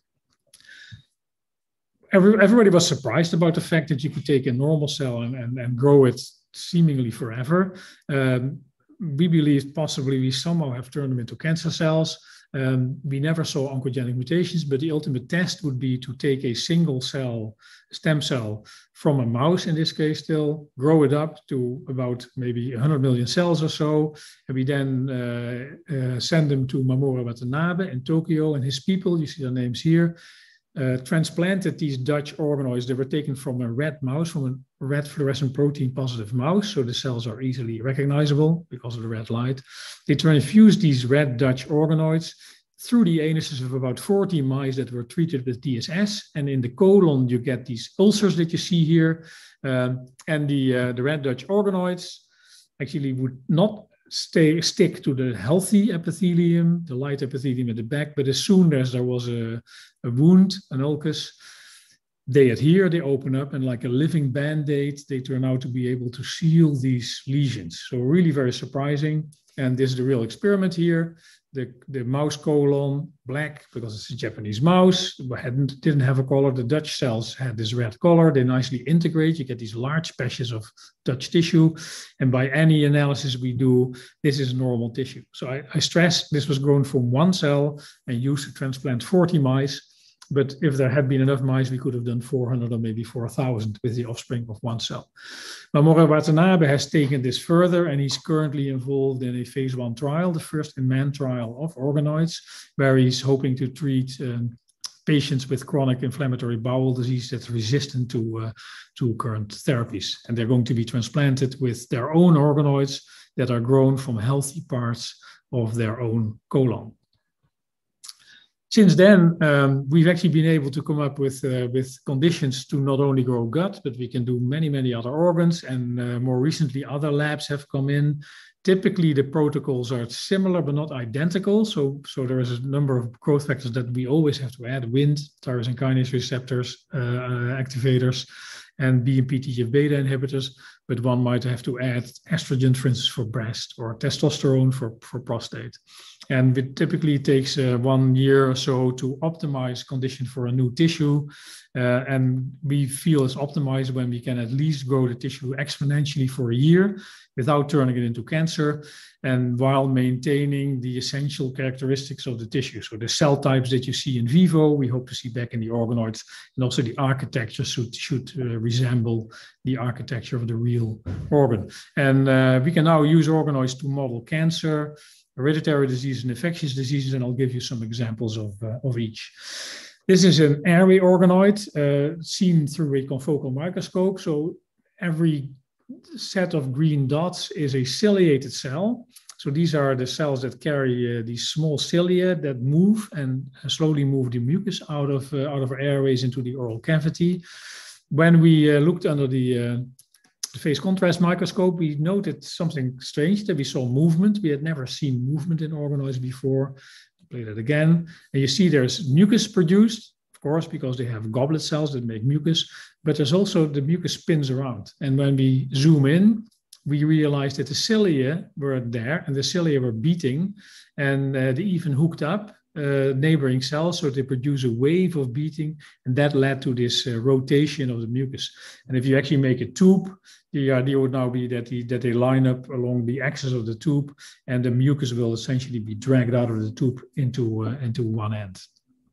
Every, everybody was surprised about the fact that you could take a normal cell and, and, and grow it seemingly forever. Um, we believe possibly we somehow have turned them into cancer cells. Um, we never saw oncogenic mutations, but the ultimate test would be to take a single cell stem cell from a mouse, in this case still, grow it up to about maybe one hundred million cells or so, and we then uh, uh, send them to Mamoru Watanabe in Tokyo, and his people, you see their names here, uh, transplanted these Dutch organoids that were taken from a red mouse, from a red fluorescent protein positive mouse, so the cells are easily recognizable because of the red light. They transfused these red Dutch organoids through the anuses of about forty mice that were treated with D S S, and in the colon you get these ulcers that you see here, um, and the, uh, the red Dutch organoids actually would not stay stick to the healthy epithelium, the light epithelium at the back, but as soon as there was a, a wound, an ulcus, they adhere, they open up, and like a living band-aid, they turn out to be able to seal these lesions. So really very surprising. And this is the real experiment here. The, the mouse colon, black, because it's a Japanese mouse, hadn't, didn't have a color. The Dutch cells had this red color. They nicely integrate. You get these large patches of Dutch tissue. And by any analysis we do, this is normal tissue. So I, I stress this was grown from one cell and used to transplant forty mice. But if there had been enough mice, we could have done four hundred or maybe four thousand with the offspring of one cell. Mamoru Watanabe has taken this further, and he's currently involved in a phase one trial, the first in-man trial of organoids, where he's hoping to treat um, patients with chronic inflammatory bowel disease that's resistant to, uh, to current therapies. And they're going to be transplanted with their own organoids that are grown from healthy parts of their own colon. Since then, um, we've actually been able to come up with, uh, with conditions to not only grow gut, but we can do many, many other organs. And uh, more recently, other labs have come in. Typically, the protocols are similar, but not identical. So, so there is a number of growth factors that we always have to add: Wnt, tyrosine kinase receptors, uh, activators, and B M P T G F beta inhibitors. But one might have to add estrogen, for instance, for breast, or testosterone for, for prostate. And it typically takes uh, one year or so to optimize condition for a new tissue. Uh, and we feel it's optimized when we can at least grow the tissue exponentially for a year without turning it into cancer, and while maintaining the essential characteristics of the tissue. So the cell types that you see in vivo, we hope to see back in the organoids, and also the architecture should, should uh, resemble the architecture of the real organ. And uh, we can now use organoids to model cancer, hereditary disease, and infectious diseases, and I'll give you some examples of, uh, of each. This is an airway organoid uh, seen through a confocal microscope. So every set of green dots is a ciliated cell. So these are the cells that carry uh, these small cilia that move and slowly move the mucus out of, uh, out of our airways into the oral cavity. When we uh, looked under the uh, the phase contrast microscope, we noted something strange, that we saw movement. We had never seen movement in organoids before. Play that again. And you see there's mucus produced, of course, because they have goblet cells that make mucus, but there's also the mucus spins around. And when we zoom in, we realized that the cilia were there and the cilia were beating, and uh, they even hooked up uh, neighboring cells, so they produce a wave of beating, and that led to this uh, rotation of the mucus. And if you actually make a tube, the idea would now be that, the, that they line up along the axis of the tube, and the mucus will essentially be dragged out of the tube into, uh, into one end.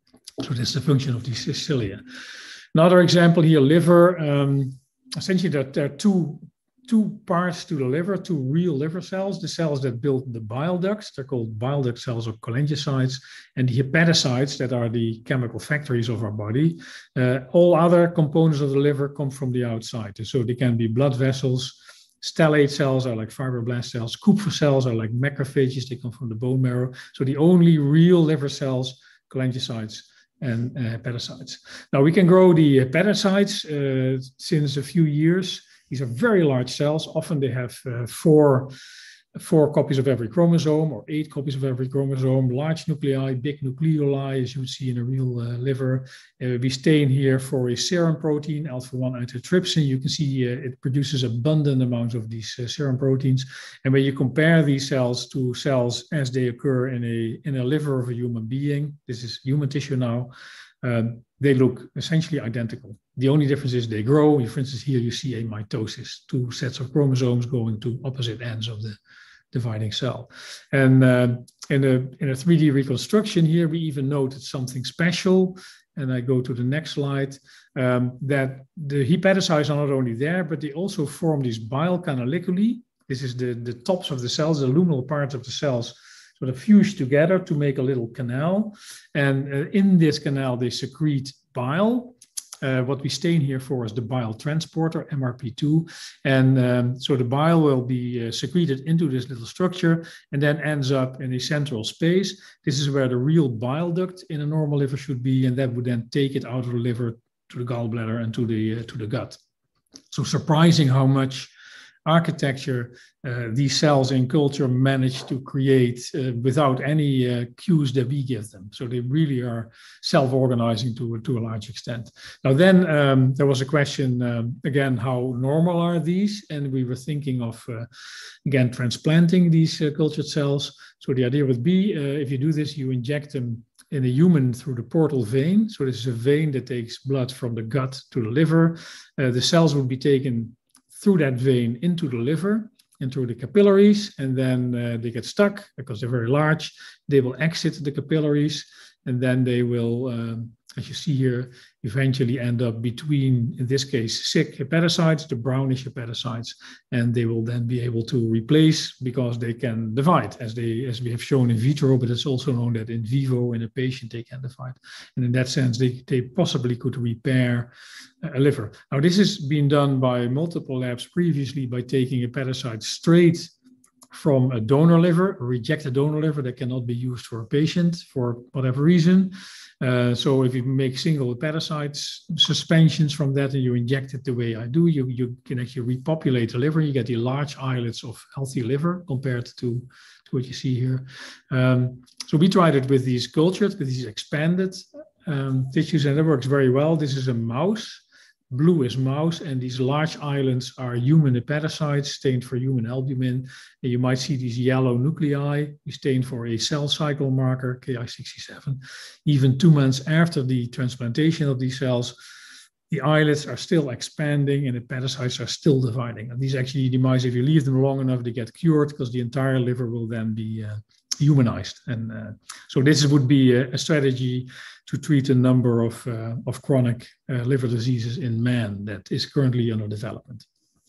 So that's the function of these cilia. Another example here, liver. Um, essentially, there, there are two two parts to the liver, two real liver cells, the cells that build the bile ducts, they're called bile duct cells or cholangiocytes, and the hepatocytes that are the chemical factories of our body. Uh, all other components of the liver come from the outside. So they can be blood vessels, stellate cells are like fibroblast cells, Kupffer cells are like macrophages, they come from the bone marrow. So the only real liver cells, cholangiocytes and uh, hepatocytes. Now we can grow the hepatocytes uh, since a few years. These are very large cells. Often they have uh, four, four copies of every chromosome or eight copies of every chromosome, large nuclei, big nucleoli, as you would see in a real uh, liver. Uh, we stain here for a serum protein, alpha one antitrypsin. You can see uh, it produces abundant amounts of these uh, serum proteins. And when you compare these cells to cells as they occur in a, in a liver of a human being, this is human tissue now, um, they look essentially identical. The only difference is they grow. For instance, here you see a mitosis, two sets of chromosomes going to opposite ends of the dividing cell. And uh, in, a, in a three D reconstruction here, we even noted something special. And I go to the next slide, um, that the hepatocytes are not only there, but they also form these bile canaliculi. This is the, the tops of the cells, the luminal parts of the cells, sort of fuse together to make a little canal. And uh, in this canal, they secrete bile. Uh, what we stain here for is the bile transporter, M R P two. And um, so the bile will be uh, secreted into this little structure and then ends up in a central space. This is where the real bile duct in a normal liver should be, and that would then take it out of the liver to the gallbladder and to the, uh, to the gut. So surprising how much architecture uh, these cells in culture manage to create uh, without any uh, cues that we give them. So they really are self-organizing to, to a large extent. Now then um, there was a question, um, again, how normal are these? And we were thinking of, uh, again, transplanting these uh, cultured cells. So the idea would be, uh, if you do this, you inject them in a human through the portal vein. So this is a vein that takes blood from the gut to the liver. Uh, the cells would be taken through that vein into the liver, into the capillaries, and then uh, they get stuck because they're very large. They will exit the capillaries, and then they will, um, as you see here, eventually end up between, in this case, sick hepatocytes, the brownish hepatocytes, and they will then be able to replace because they can divide, as they as we have shown in vitro, but it's also known that in vivo, in a patient, they can divide. And in that sense, they, they possibly could repair a liver. Now, this has been done by multiple labs previously by taking hepatocytes straight from a donor liver, a rejected donor liver that cannot be used for a patient for whatever reason. Uh, so if you make single hepatocytes suspensions from that and you inject it the way I do, you, you can actually repopulate the liver. You get the large islets of healthy liver compared to, to what you see here. Um, so we tried it with these cultured, with these expanded um, tissues, and it works very well. This is a mouse. Blue is mouse, and these large islands are human hepatocytes stained for human albumin. And you might see these yellow nuclei. We stained for a cell cycle marker, K I sixty-seven. Even two months after the transplantation of these cells, the islets are still expanding and hepatocytes are still dividing. And these actually, the mice, if you leave them long enough, they get cured because the entire liver will then be uh, humanized. And uh, so this would be a, a strategy to treat a number of, uh, of chronic uh, liver diseases in man that is currently under development.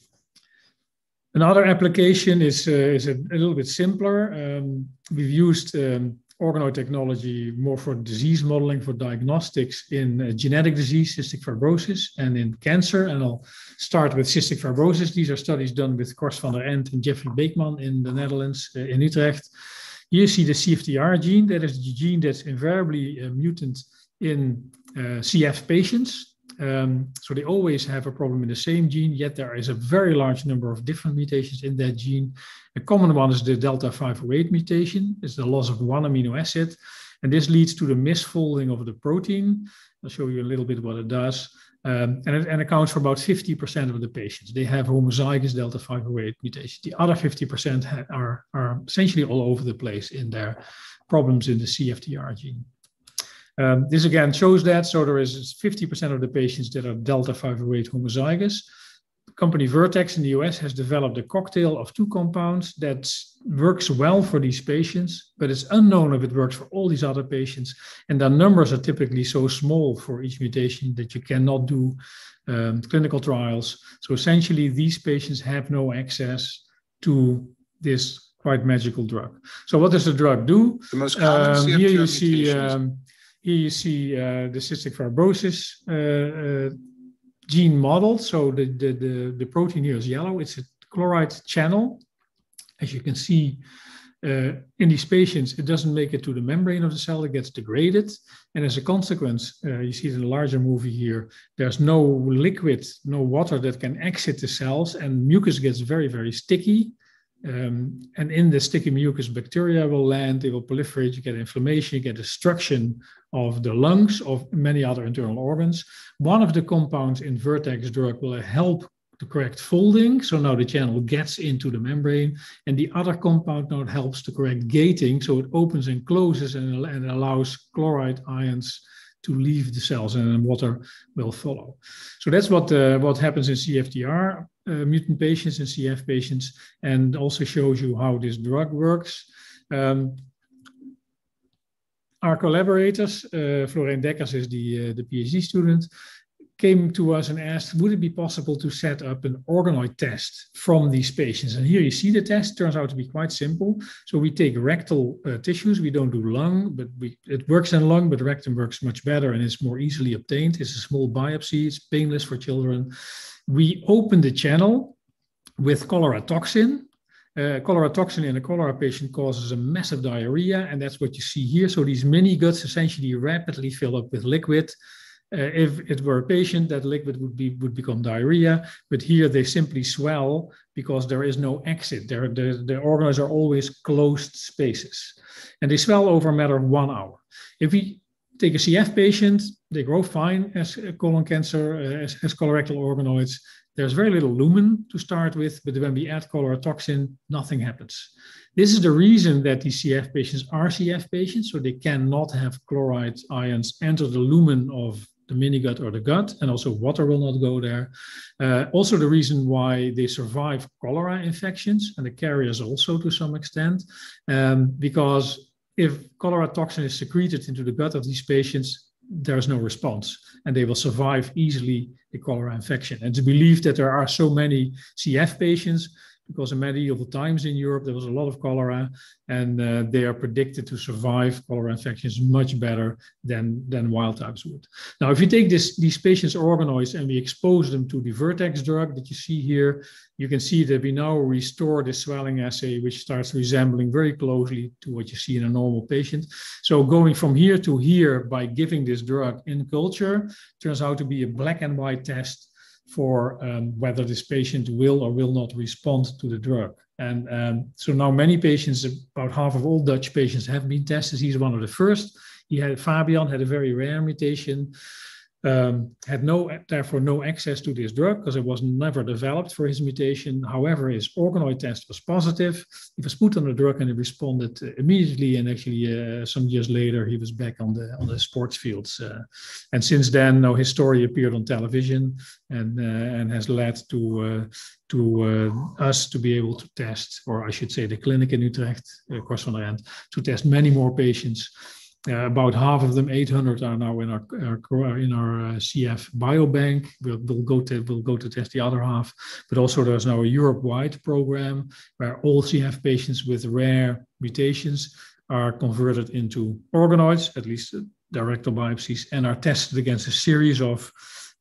Another application is, uh, is a, a little bit simpler. Um, we've used um, organoid technology more for disease modeling, for diagnostics in uh, genetic disease, cystic fibrosis, and in cancer. And I'll start with cystic fibrosis. These are studies done with Kors van der Ent and Jeffrey Beekman in the Netherlands, uh, in Utrecht. Here you see the C F T R gene. That is the gene that's invariably a mutant in uh, C F patients. Um, so they always have a problem in the same gene, yet there is a very large number of different mutations in that gene. A common one is the delta five oh eight mutation. It's the loss of one amino acid. And this leads to the misfolding of the protein. I'll show you a little bit what it does. Um, and it and accounts for about fifty percent of the patients. They have homozygous delta five oh eight mutation. The other fifty percent are, are essentially all over the place in their problems in the C F T R gene. Um, this again shows that. So there is fifty percent of the patients that are delta five oh eight homozygous. The company Vertex in the U S has developed a cocktail of two compounds that works well for these patients, but it's unknown if it works for all these other patients. And their numbers are typically so small for each mutation that you cannot do um, clinical trials. So essentially, these patients have no access to this quite magical drug. So what does the drug do? The most common um, C F T R here you see mutations. um, here you see uh, the cystic fibrosis uh, uh, gene model. So the, the, the, the protein here is yellow. It's a chloride channel. As you can see, uh, in these patients, it doesn't make it to the membrane of the cell. It gets degraded. And as a consequence, uh, you see it in a larger movie here, there's no liquid, no water that can exit the cells, and mucus gets very, very sticky. Um, and in the sticky mucus, bacteria will land, they will proliferate, you get inflammation, you get destruction of the lungs, of many other internal organs. One of the compounds in Vertex drug will help to correct folding, so now the channel gets into the membrane, and the other compound now helps to correct gating, so it opens and closes and, and allows chloride ions to leave the cells, and then water will follow. So that's what uh, what happens in C F T R uh, mutant patients and C F patients, and also shows you how this drug works. Um, our collaborators, uh, Florijn Dekkers is the uh, the PhD student, came to us and asked, would it be possible to set up an organoid test from these patients? And here you see the test. Turns out to be quite simple. So we take rectal uh, tissues. We don't do lung, but we, it works in lung, but rectum works much better and is more easily obtained. It's a small biopsy. It's painless for children. We open the channel with cholera toxin. Uh, cholera toxin in a cholera patient causes a massive diarrhea, and that's what you see here. So these mini guts essentially rapidly fill up with liquid. Uh, if it were a patient, that liquid would be would become diarrhea, but here they simply swell because there is no exit. They're, the, the organoids are always closed spaces, and they swell over a matter of one hour. If we take a C F patient, they grow fine as colon cancer, uh, as, as colorectal organoids. There's very little lumen to start with, but when we add cholera toxin, nothing happens. This is the reason that these C F patients are C F patients, so they cannot have chloride ions enter the lumen of the mini-gut or the gut, and also water will not go there. Uh, also the reason why they survive cholera infections, and the carriers also to some extent, um, because if cholera toxin is secreted into the gut of these patients, there's no response, and they will survive easily the cholera infection. And to believe that there are so many C F patients, because in medieval times in Europe, there was a lot of cholera, and uh, they are predicted to survive cholera infections much better than, than wild types would. Now, if you take this, these patients' organoids and we expose them to the Vertex drug that you see here, you can see that we now restore the swelling assay, which starts resembling very closely to what you see in a normal patient. So going from here to here by giving this drug in culture turns out to be a black and white test for um, whether this patient will or will not respond to the drug. And um, so now many patients, about half of all Dutch patients have been tested. He's one of the first. He had, Fabian had a very rare mutation, um, had no, therefore no access to this drug because it was never developed for his mutation. However, his organoid test was positive. He was put on the drug and he responded immediately. And actually, uh, some years later, he was back on the on the sports fields. Uh, and since then, now his story appeared on television and uh, and has led to uh, to uh, us to be able to test, or I should say, the clinic in Utrecht, uh, Kors van der End, to test many more patients. Uh, about half of them, eight hundred, are now in our, our in our uh, C F biobank. We'll, we'll go to we'll go to test the other half, but also there's now a Europe-wide program where all C F patients with rare mutations are converted into organoids, at least their rectal biopsies, and are tested against a series of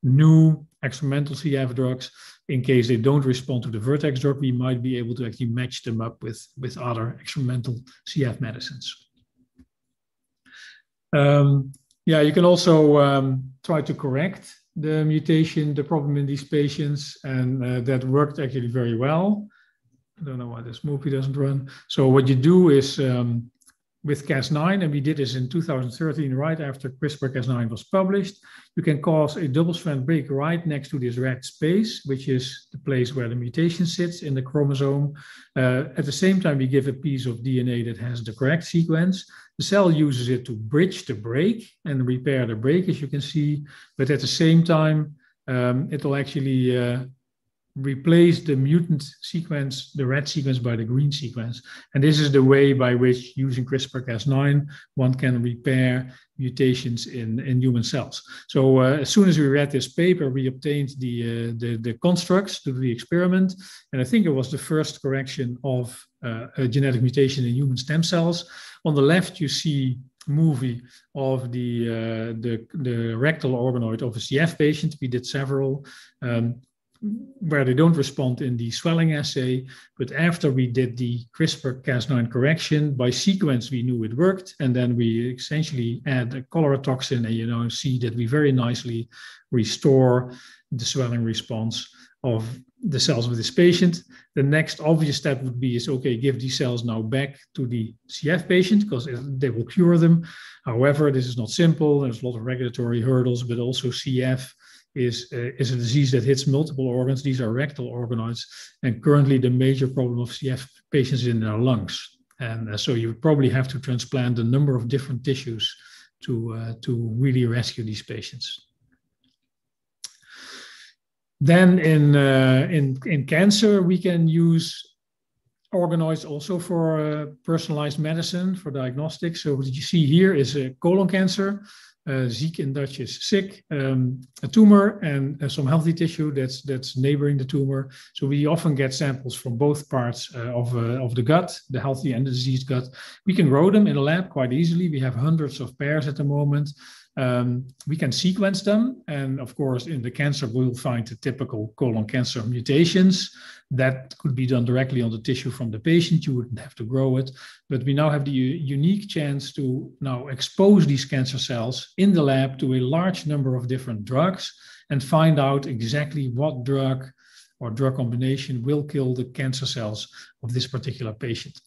new experimental C F drugs. In case they don't respond to the Vertex drug, we might be able to actually match them up with with other experimental C F medicines. Um, yeah, you can also um, try to correct the mutation, the problem in these patients, and uh, that worked actually very well. I don't know why this movie doesn't run. So what you do is um, with Cas nine, and we did this in two thousand thirteen, right after CRISPR Cas nine was published, you can cause a double-strand break right next to this red space, which is the place where the mutation sits in the chromosome. Uh, at the same time, we give a piece of D N A that has the correct sequence. The cell uses it to bridge the break and repair the break, as you can see. But at the same time, um, it will actually uh, replace the mutant sequence, the red sequence, by the green sequence. And this is the way by which, using CRISPR Cas nine, one can repair mutations in, in human cells. So uh, as soon as we read this paper, we obtained the, uh, the, the constructs to do the experiment. And I think it was the first correction of uh, a genetic mutation in human stem cells. On the left, you see a movie of the, uh, the, the rectal organoid of a C F patient. We did several. Um, where they don't respond in the swelling assay. But after we did the CRISPR Cas nine correction, by sequence, we knew it worked. And then we essentially add a cholera toxin, and you now see that we very nicely restore the swelling response of the cells of this patient. The next obvious step would be is, okay, give these cells now back to the C F patient because they will cure them. However, this is not simple. There's a lot of regulatory hurdles, but also C F Is, uh, is a disease that hits multiple organs. These are rectal organoids. And currently the major problem of C F patients is in their lungs. And uh, so you probably have to transplant a number of different tissues to, uh, to really rescue these patients. Then in, uh, in, in cancer, we can use organoids also for uh, personalized medicine, for diagnostics. So what you see here is a colon cancer. Uh, ziek in Dutch is sick, um, a tumor, and uh, some healthy tissue that's that's neighboring the tumor. So we often get samples from both parts uh, of, uh, of the gut, the healthy and the diseased gut. We can grow them in a lab quite easily. We have hundreds of pairs at the moment. Um, we can sequence them. And of course, in the cancer, we'll find the typical colon cancer mutations. That could be done directly on the tissue from the patient. You wouldn't have to grow it. But we now have the unique chance to now expose these cancer cells in the lab to a large number of different drugs and find out exactly what drug or drug combination will kill the cancer cells of this particular patient.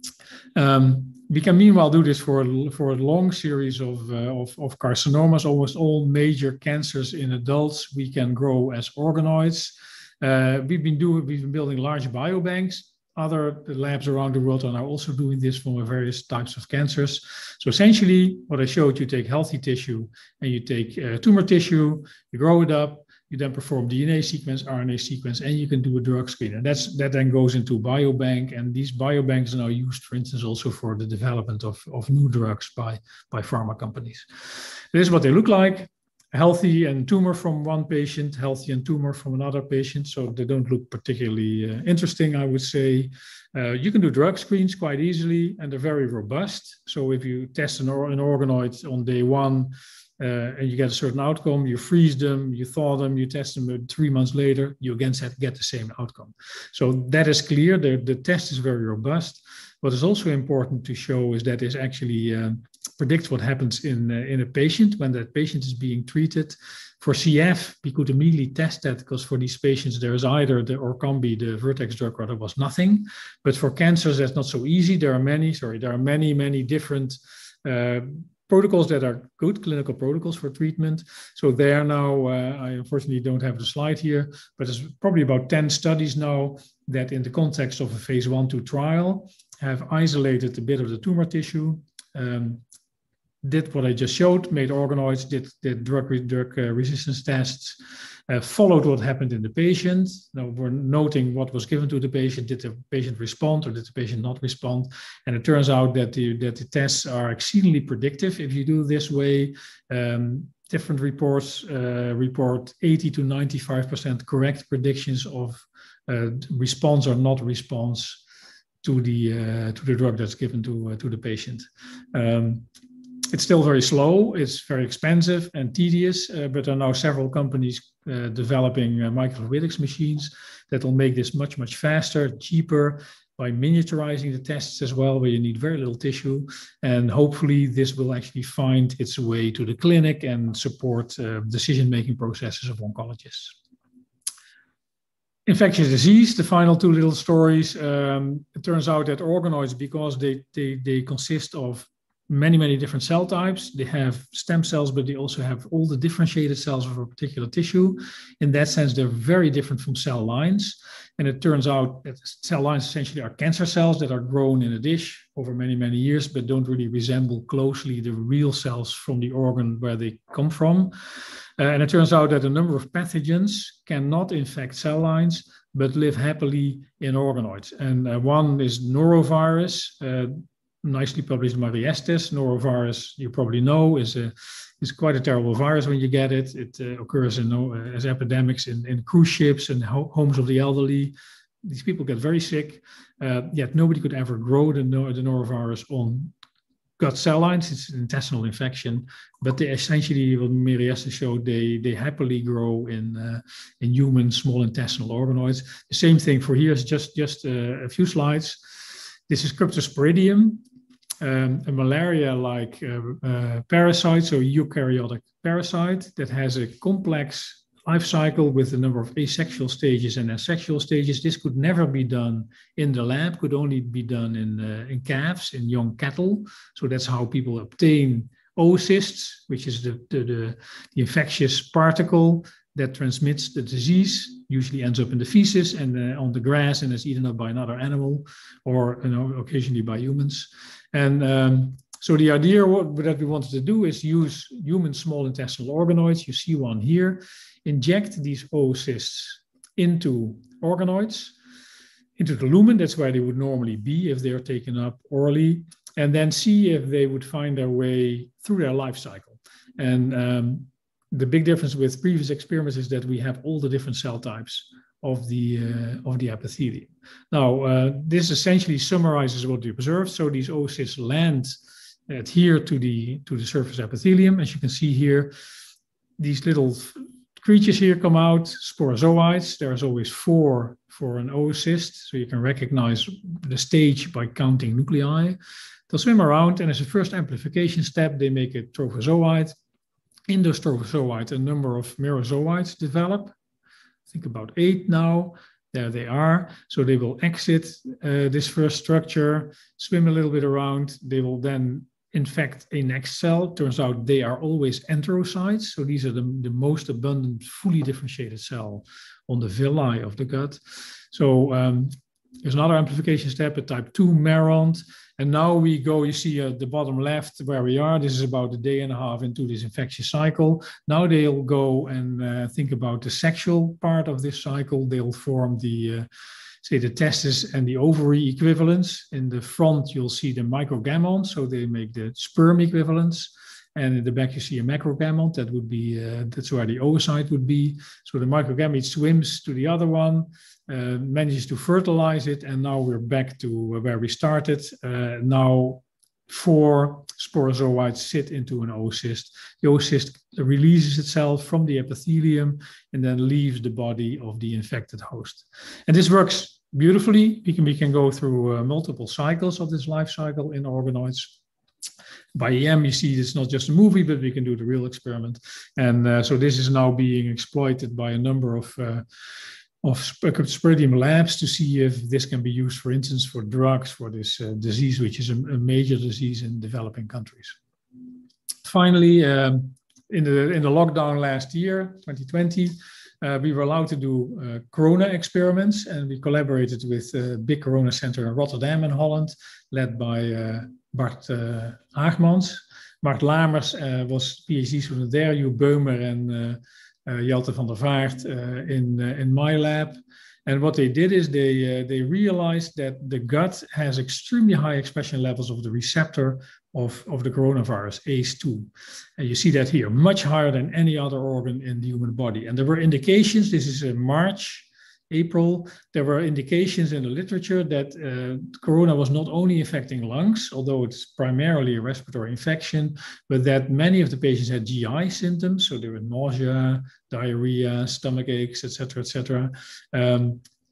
Um, we can meanwhile do this for, for a long series of, uh, of, of carcinomas. Almost all major cancers in adults we can grow as organoids. Uh, we've been doing, we've been building large biobanks. Other labs around the world are now also doing this for various types of cancers. So essentially, what I showed, you take healthy tissue and you take uh, tumor tissue, you grow it up, you then perform D N A sequence, R N A sequence, and you can do a drug screen. And that's, that then goes into a biobank. And these biobanks are now used, for instance, also for the development of, of new drugs by, by pharma companies. This is what they look like. Healthy and tumor from one patient, healthy and tumor from another patient. So they don't look particularly uh, interesting, I would say. Uh, you can do drug screens quite easily, and they're very robust. So if you test an, or an organoid on day one, Uh, and you get a certain outcome, you freeze them, you thaw them, you test them, uh, three months later, you again get the same outcome. So that is clear, the, the test is very robust. What is also important to show is that it actually uh, predicts what happens in, uh, in a patient when that patient is being treated. For C F, we could immediately test that because for these patients, there is either the Orkambi, the Vertex drug, or there was nothing. But for cancers, that's not so easy. There are many, sorry, there are many, many different uh, protocols that are good clinical protocols for treatment. So they are now, uh, I unfortunately don't have the slide here, but there's probably about ten studies now that in the context of a phase one, two trial have isolated a bit of the tumor tissue, um, did what I just showed, made organoids, did, did drug, drug uh, resistance tests, uh, followed what happened in the patient. Now we're noting what was given to the patient. Did the patient respond or did the patient not respond? And it turns out that the, that the tests are exceedingly predictive. If you do this way, um, different reports uh, report eighty to ninety-five percent correct predictions of uh, response or not response to the, uh, to the drug that's given to, uh, to the patient. Um, It's still very slow, it's very expensive and tedious, uh, but there are now several companies uh, developing uh, microfluidics machines that will make this much, much faster, cheaper, by miniaturizing the tests as well, where you need very little tissue. And hopefully this will actually find its way to the clinic and support uh, decision-making processes of oncologists. Infectious disease, the final two little stories. Um, it turns out that organoids, because they, they, they consist of many, many different cell types. They have stem cells, but they also have all the differentiated cells of a particular tissue. In that sense, they're very different from cell lines. And it turns out that cell lines essentially are cancer cells that are grown in a dish over many, many years, but don't really resemble closely the real cells from the organ where they come from. Uh, and it turns out that a number of pathogens cannot infect cell lines, but live happily in organoids. And uh, one is norovirus, uh, nicely published by Estes. Norovirus, you probably know, is a is quite a terrible virus when you get it. It uh, occurs in, uh, as epidemics in, in cruise ships and ho homes of the elderly. These people get very sick, uh, yet nobody could ever grow the, no the norovirus on gut cell lines. It's an intestinal infection, but they essentially, what Mary Estes showed, they, they happily grow in, uh, in human small intestinal organoids. The same thing for here is just, just uh, a few slides. This is Cryptosporidium, um, a malaria-like uh, uh, parasite, so a eukaryotic parasite that has a complex life cycle with a number of asexual stages and asexual stages. This could never be done in the lab, could only be done in, uh, in calves, in young cattle. So that's how people obtain oocysts, which is the, the, the, the infectious particle that transmits the disease, usually ends up in the feces and uh, on the grass and is eaten up by another animal, or you know, occasionally by humans. And um, so the idea what, that we wanted to do is use human small intestinal organoids. You see one here. Inject these oocysts into organoids, into the lumen. That's where they would normally be if they're taken up orally, and then see if they would find their way through their life cycle. And um, the big difference with previous experiments is that we have all the different cell types of the uh, of the epithelium. Now, uh, this essentially summarizes what we observed. So these oocysts land, adhere to the to the surface epithelium, as you can see here. These little creatures here come out, sporozoites. There's always four for an oocyst, so you can recognize the stage by counting nuclei. They'll swim around, and as a first amplification step, they make a trophozoite. In those trophozoites, a number of merozoites develop. Think about eight now. There they are. So they will exit uh, this first structure, swim a little bit around. They will then infect a next cell. Turns out they are always enterocytes. So these are the, the most abundant, fully differentiated cell on the villi of the gut. So um, there's another amplification step, a type two meront. And now we go, you see at the bottom left where we are. This is about a day and a half into this infectious cycle. Now they'll go and uh, think about the sexual part of this cycle. They'll form the, uh, say, the testis and the ovary equivalents. In the front, you'll see the microgamete, so they make the sperm equivalents. And in the back, you see a macrogamete. That would be, uh, that's where the oocyte would be. So the microgamete swims to the other one, uh, manages to fertilize it. And now we're back to where we started. Uh, now four sporozoites sit into an oocyst. The oocyst releases itself from the epithelium and then leaves the body of the infected host. And this works beautifully. We can, we can go through uh, multiple cycles of this life cycle in organoids. By E M, you see it's not just a movie, but we can do the real experiment. And uh, so this is now being exploited by a number of, uh, of Cryptosporidium labs to see if this can be used, for instance, for drugs for this uh, disease, which is a, a major disease in developing countries. Finally, um, in, the, in the lockdown last year, twenty twenty, uh, we were allowed to do uh, corona experiments, and we collaborated with a big corona center in Rotterdam in Holland, led by uh, Bart uh, Haagmans. Bart Lamers uh, was PhD student there, Joep Beumer and uh, uh, Jelte van der Vaart uh, in, uh, in my lab. And what they did is they, uh, they realized that the gut has extremely high expression levels of the receptor of, of the coronavirus, A C E two. And you see that here, much higher than any other organ in the human body. And there were indications, this is in March, April, there were indications in the literature that uh, corona was not only affecting lungs, although it's primarily a respiratory infection, but that many of the patients had G I symptoms. So there were nausea, diarrhea, stomach aches, et cetera, et cetera. Um,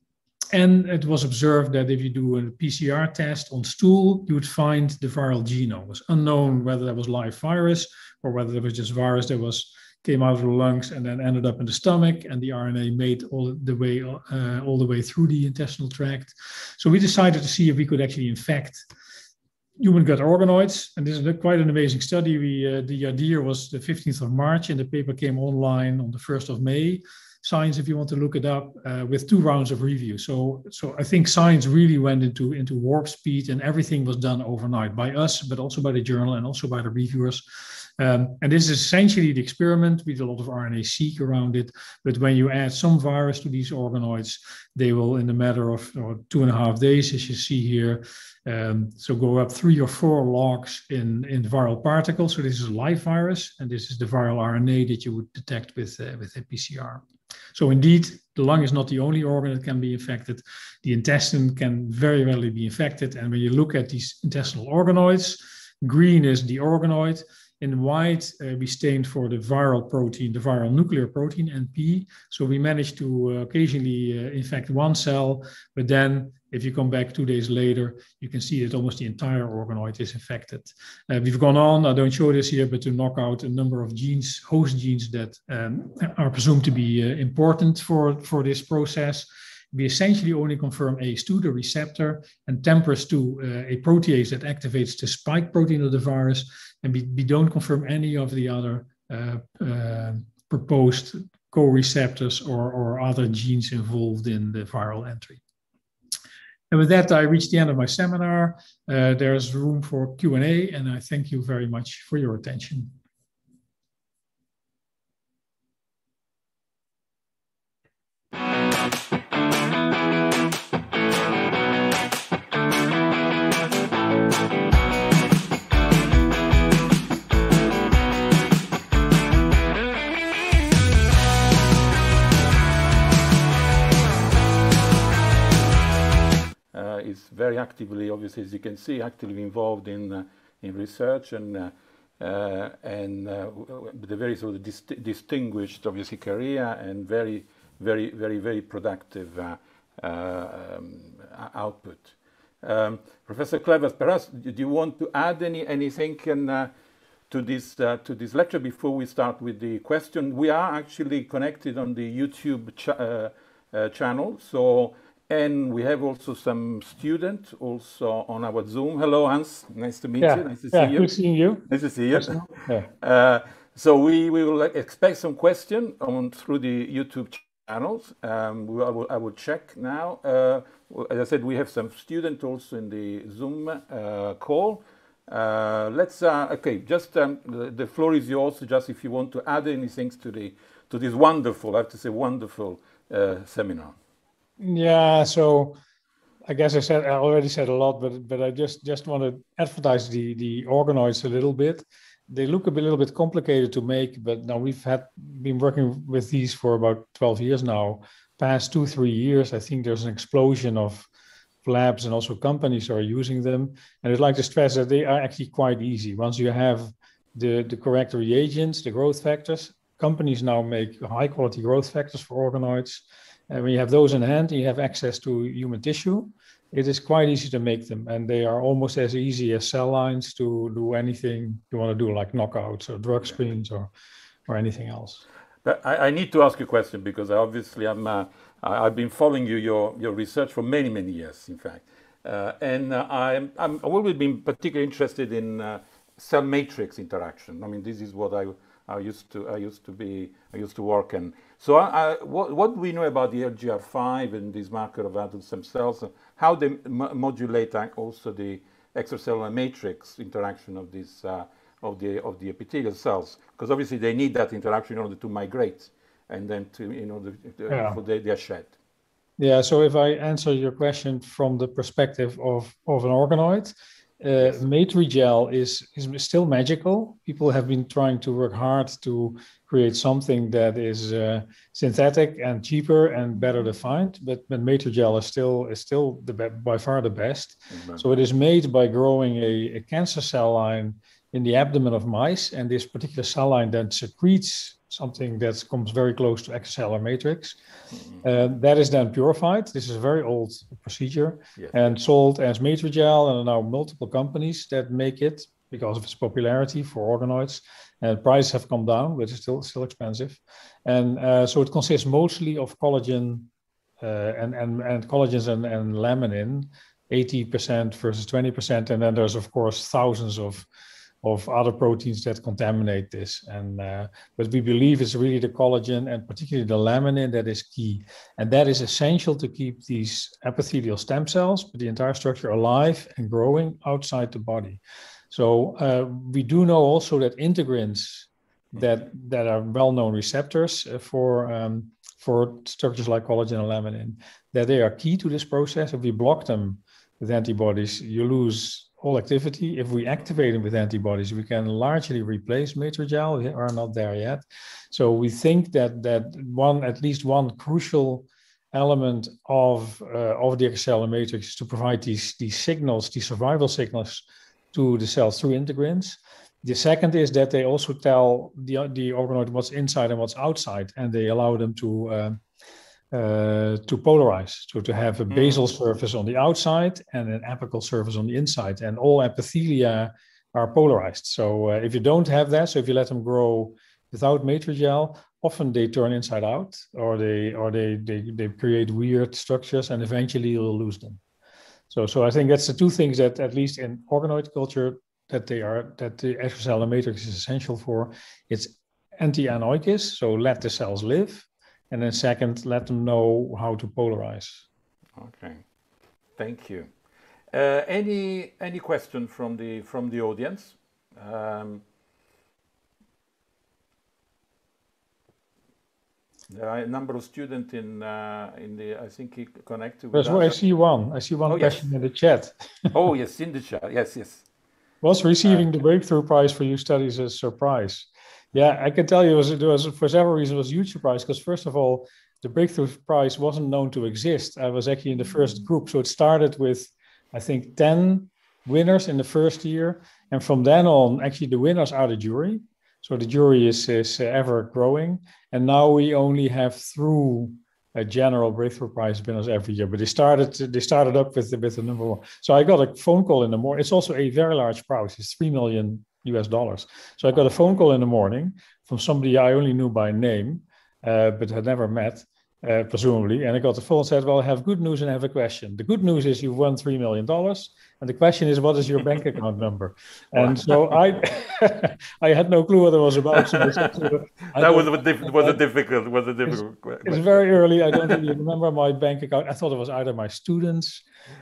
And it was observed that if you do a P C R test on stool, you would find the viral genome. It was unknown whether that was live virus or whether there was just virus that was came out of the lungs and then ended up in the stomach, and the R N A made all the way uh, all the way through the intestinal tract. So we decided to see if we could actually infect human gut organoids, and this is a, quite an amazing study. We uh, the idea was the fifteenth of March, and the paper came online on the first of May. Science, if you want to look it up, uh, with two rounds of review. So, so I think science really went into, into warp speed, and everything was done overnight by us, but also by the journal and also by the reviewers. Um, and this is essentially the experiment. We did a lot of R N A-seq around it, but when you add some virus to these organoids, they will, in a matter of or two and a half days, as you see here, um, so go up three or four logs in, in viral particles. So this is a live virus, and this is the viral R N A that you would detect with, uh, with a P C R. So indeed, the lung is not the only organ that can be infected. The intestine can very readily be infected. And when you look at these intestinal organoids, green is the organoid. In white, uh, we stained for the viral protein, the viral nuclear protein, N P. So we managed to uh, occasionally uh, infect one cell, but then if you come back two days later, you can see that almost the entire organoid is infected. Uh, we've gone on, I don't show this here, but to knock out a number of genes, host genes that um, are presumed to be uh, important for, for this process. We essentially only confirm A C E two, the receptor, and TMPRSS two, uh, a protease that activates the spike protein of the virus, and we, we don't confirm any of the other uh, uh, proposed co-receptors or, or other genes involved in the viral entry. And with that, I reached the end of my seminar. Uh, there's room for Q and A, and I thank you very much for your attention. Is very actively, obviously, as you can see, actively involved in uh, in research and uh, uh, and uh, the very sort of dist distinguished, obviously, career and very, very, very, very productive uh, uh, um, output. Um, Professor Clevers, perhaps do you want to add any anything in, uh, to this uh, to this lecture before we start with the question? We are actually connected on the YouTube ch uh, uh, channel, so. And we have also some students also on our Zoom. Hello, Hans. Nice to meet yeah. you. Nice to yeah, see you. Good seeing you. Nice to see you. Yeah. Uh, so we, we will expect some questions on through the YouTube channels. Um, we, I, will, I will check now. Uh, as I said, we have some students also in the Zoom uh, call. Uh, let's uh, okay. Just um, the, the floor is yours. Just if you want to add anything to the to this wonderful, I have to say, wonderful uh, seminar. Yeah, so I guess I said I already said a lot, but but I just just want to advertise the the organoids a little bit. They look a bit, little bit complicated to make, but now we've had been working with these for about twelve years now. Past two three years, I think there's an explosion of labs and also companies are using them. And I'd like to stress that they are actually quite easy. Once you have the the correct reagents, the growth factors, companies now make high quality growth factors for organoids. And when you have those in hand, you have access to human tissue, it is quite easy to make them. And they are almost as easy as cell lines to do anything you want to do, like knockouts or drug screens or, or anything else. But I, I need to ask you a question because obviously I'm, uh, I've been following you, your, your research for many, many years, in fact. Uh, and uh, I'm, I'm, I've always been particularly interested in uh, cell matrix interaction. I mean, this is what I, I used to, I used to be, I used to work in. So I, I, what, what do we know about the L G R five and this marker of adult stem cells? How they mo modulate also the extracellular matrix interaction of this uh, of the of the epithelial cells? Because obviously they need that interaction in order to migrate and then to you know the, the, yeah. for the, their shed. Yeah. So if I answer your question from the perspective of of an organoid. Uh, yes. Matrigel is, is still magical. People have been trying to work hard to create something that is uh, synthetic and cheaper and better defined, but, but Matrigel is still is still the by far the best. Mm-hmm. So it is made by growing a, a cancer cell line in the abdomen of mice, and this particular cell line then secretes something that comes very close to extracellular matrix. Uh, that is then purified. This is a very old procedure, yes, and sold as Matrigel, and there are now multiple companies that make it because of its popularity for organoids. And prices have come down, but it's still still expensive. And uh, so it consists mostly of collagen uh, and, and, and collagens and, and laminin, eighty percent versus twenty percent. And then there's, of course, thousands of of other proteins that contaminate this. And uh, but we believe it's really the collagen and particularly the laminin that is key. And that is essential to keep these epithelial stem cells, but the entire structure, alive and growing outside the body. So uh, we do know also that integrins that, that are well-known receptors for, um, for structures like collagen and laminin, that they are key to this process. If we block them with antibodies, you lose all activity. If we activate them with antibodies, we can largely replace Matrigel. We are not there yet. So we think that that one, at least one crucial element of uh, of the extracellular matrix is to provide these these signals, these survival signals, to the cells through integrins. The second is that they also tell the the organoid what's inside and what's outside, and they allow them to Uh, Uh, to polarize, so to have a basal surface on the outside and an apical surface on the inside, and all epithelia are polarized. So uh, if you don't have that, so if you let them grow without Matrigel, often they turn inside out, or they or they they, they create weird structures, and eventually you'll lose them. So so I think that's the two things that, at least in organoid culture, that they are that the extracellular matrix is essential for. It's anti-anoikis, so let the cells live. And then second, let them know how to polarize. Okay, thank you. Uh, any any question from the from the audience? Um, there are a number of students in uh, in the I think he connected with us. I see one. I see one oh, question yes. in the chat. Oh yes, in the chat. Yes, yes. Was receiving uh, the breakthrough prize for your studies a surprise? Yeah, I can tell you, it was, it was for several reasons, it was a huge surprise, because first of all, the breakthrough prize wasn't known to exist. I was actually in the first group. So it started with, I think, ten winners in the first year. And from then on, actually the winners are the jury. So the jury is, is ever growing. And now we only have through a general breakthrough prize winners every year. But they started they started up with the, with the number one. So I got a phone call in the morning. It's also a very large prize. It's three million U S dollars. So I got a phone call in the morning from somebody I only knew by name, uh, but had never met, uh, presumably. And I got the phone and said, well, I have good news and I have a question. The good news is you've won three million dollars. And the question is, what is your bank account number? And so I I had no clue what it was about. So that was a, diff was a difficult, was a difficult it's, question. It's very early. I don't really remember my bank account. I thought it was either my students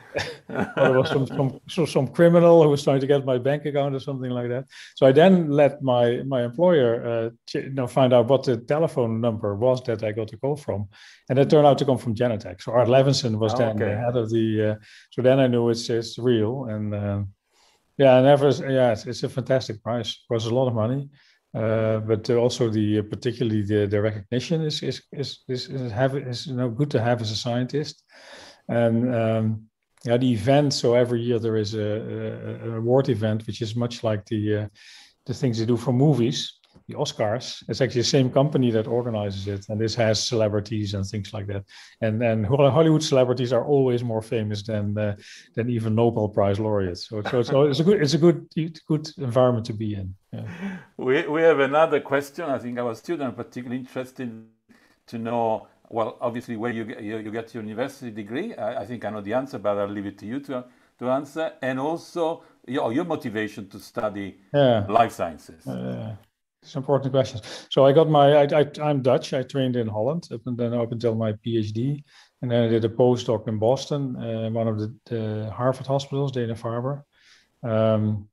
or it was some, some, so some criminal who was trying to get my bank account or something like that. So I then let my, my employer uh, you know, find out what the telephone number was that I got a call from. And it turned out to come from Genentech. So Art Levinson was oh, then okay. the head of the, uh, so then I knew it's, it's real. And uh, yeah, never, yeah, it's, it's a fantastic prize. It was a lot of money. Uh, but also the, uh, particularly the, the recognition is, is, is, is, is, have, is you know, good to have as a scientist. And um, yeah, the event, so every year there is a, a, a award event, which is much like the, uh, the things they do for movies, the Oscars. It's actually the same company that organizes it, and this has celebrities and things like that. And and Hollywood celebrities are always more famous than uh, than even Nobel Prize laureates. So, so, so it's a good it's a good good environment to be in. Yeah. We we have another question. I think our students are particularly interested to know. Well, obviously, where you get, you, you get your university degree. I, I think I know the answer, but I'll leave it to you to to answer. And also your your motivation to study yeah. life sciences. Uh, It's important questions. So I got my, I, I, I'm Dutch. I trained in Holland up and then up until my PhD. And then I did a postdoc in Boston, uh, one of the, the Harvard hospitals, Dana-Farber. Um,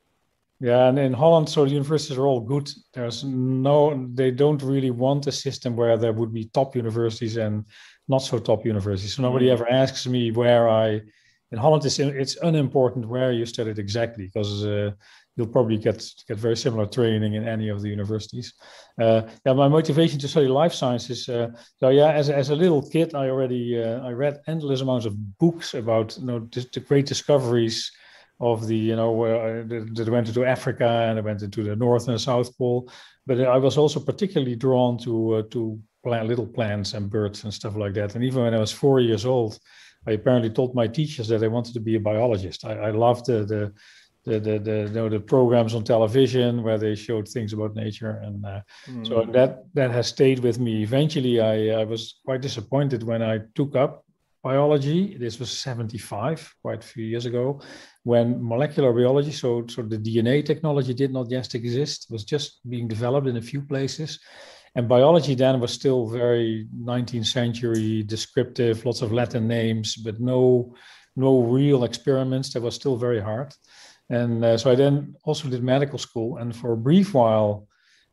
yeah, and in Holland, so the universities are all good. There's no, they don't really want a system where there would be top universities and not so top universities. So nobody mm-hmm. ever asks me where I, in Holland, it's, it's unimportant where you studied exactly, because uh, you'll probably get get very similar training in any of the universities. Uh, yeah, my motivation to study life sciences. Uh, so yeah, as as a little kid, I already uh, I read endless amounts of books about you know the, the great discoveries of the, you know, uh, that went into Africa and I went into the North and South Pole. But I was also particularly drawn to uh, to plant, little plants and birds and stuff like that. And even when I was four years old, I apparently told my teachers that I wanted to be a biologist. I, I loved the the the the, the, you know, the programs on television where they showed things about nature, and uh, mm. so that that has stayed with me. Eventually, I I was quite disappointed when I took up biology. This was seventy-five, quite a few years ago, when molecular biology, so, so the D N A technology did not yet exist, it was just being developed in a few places. And biology then was still very nineteenth century descriptive, lots of Latin names, but no, no real experiments. That was still very hard. And uh, so I then also did medical school. And for a brief while,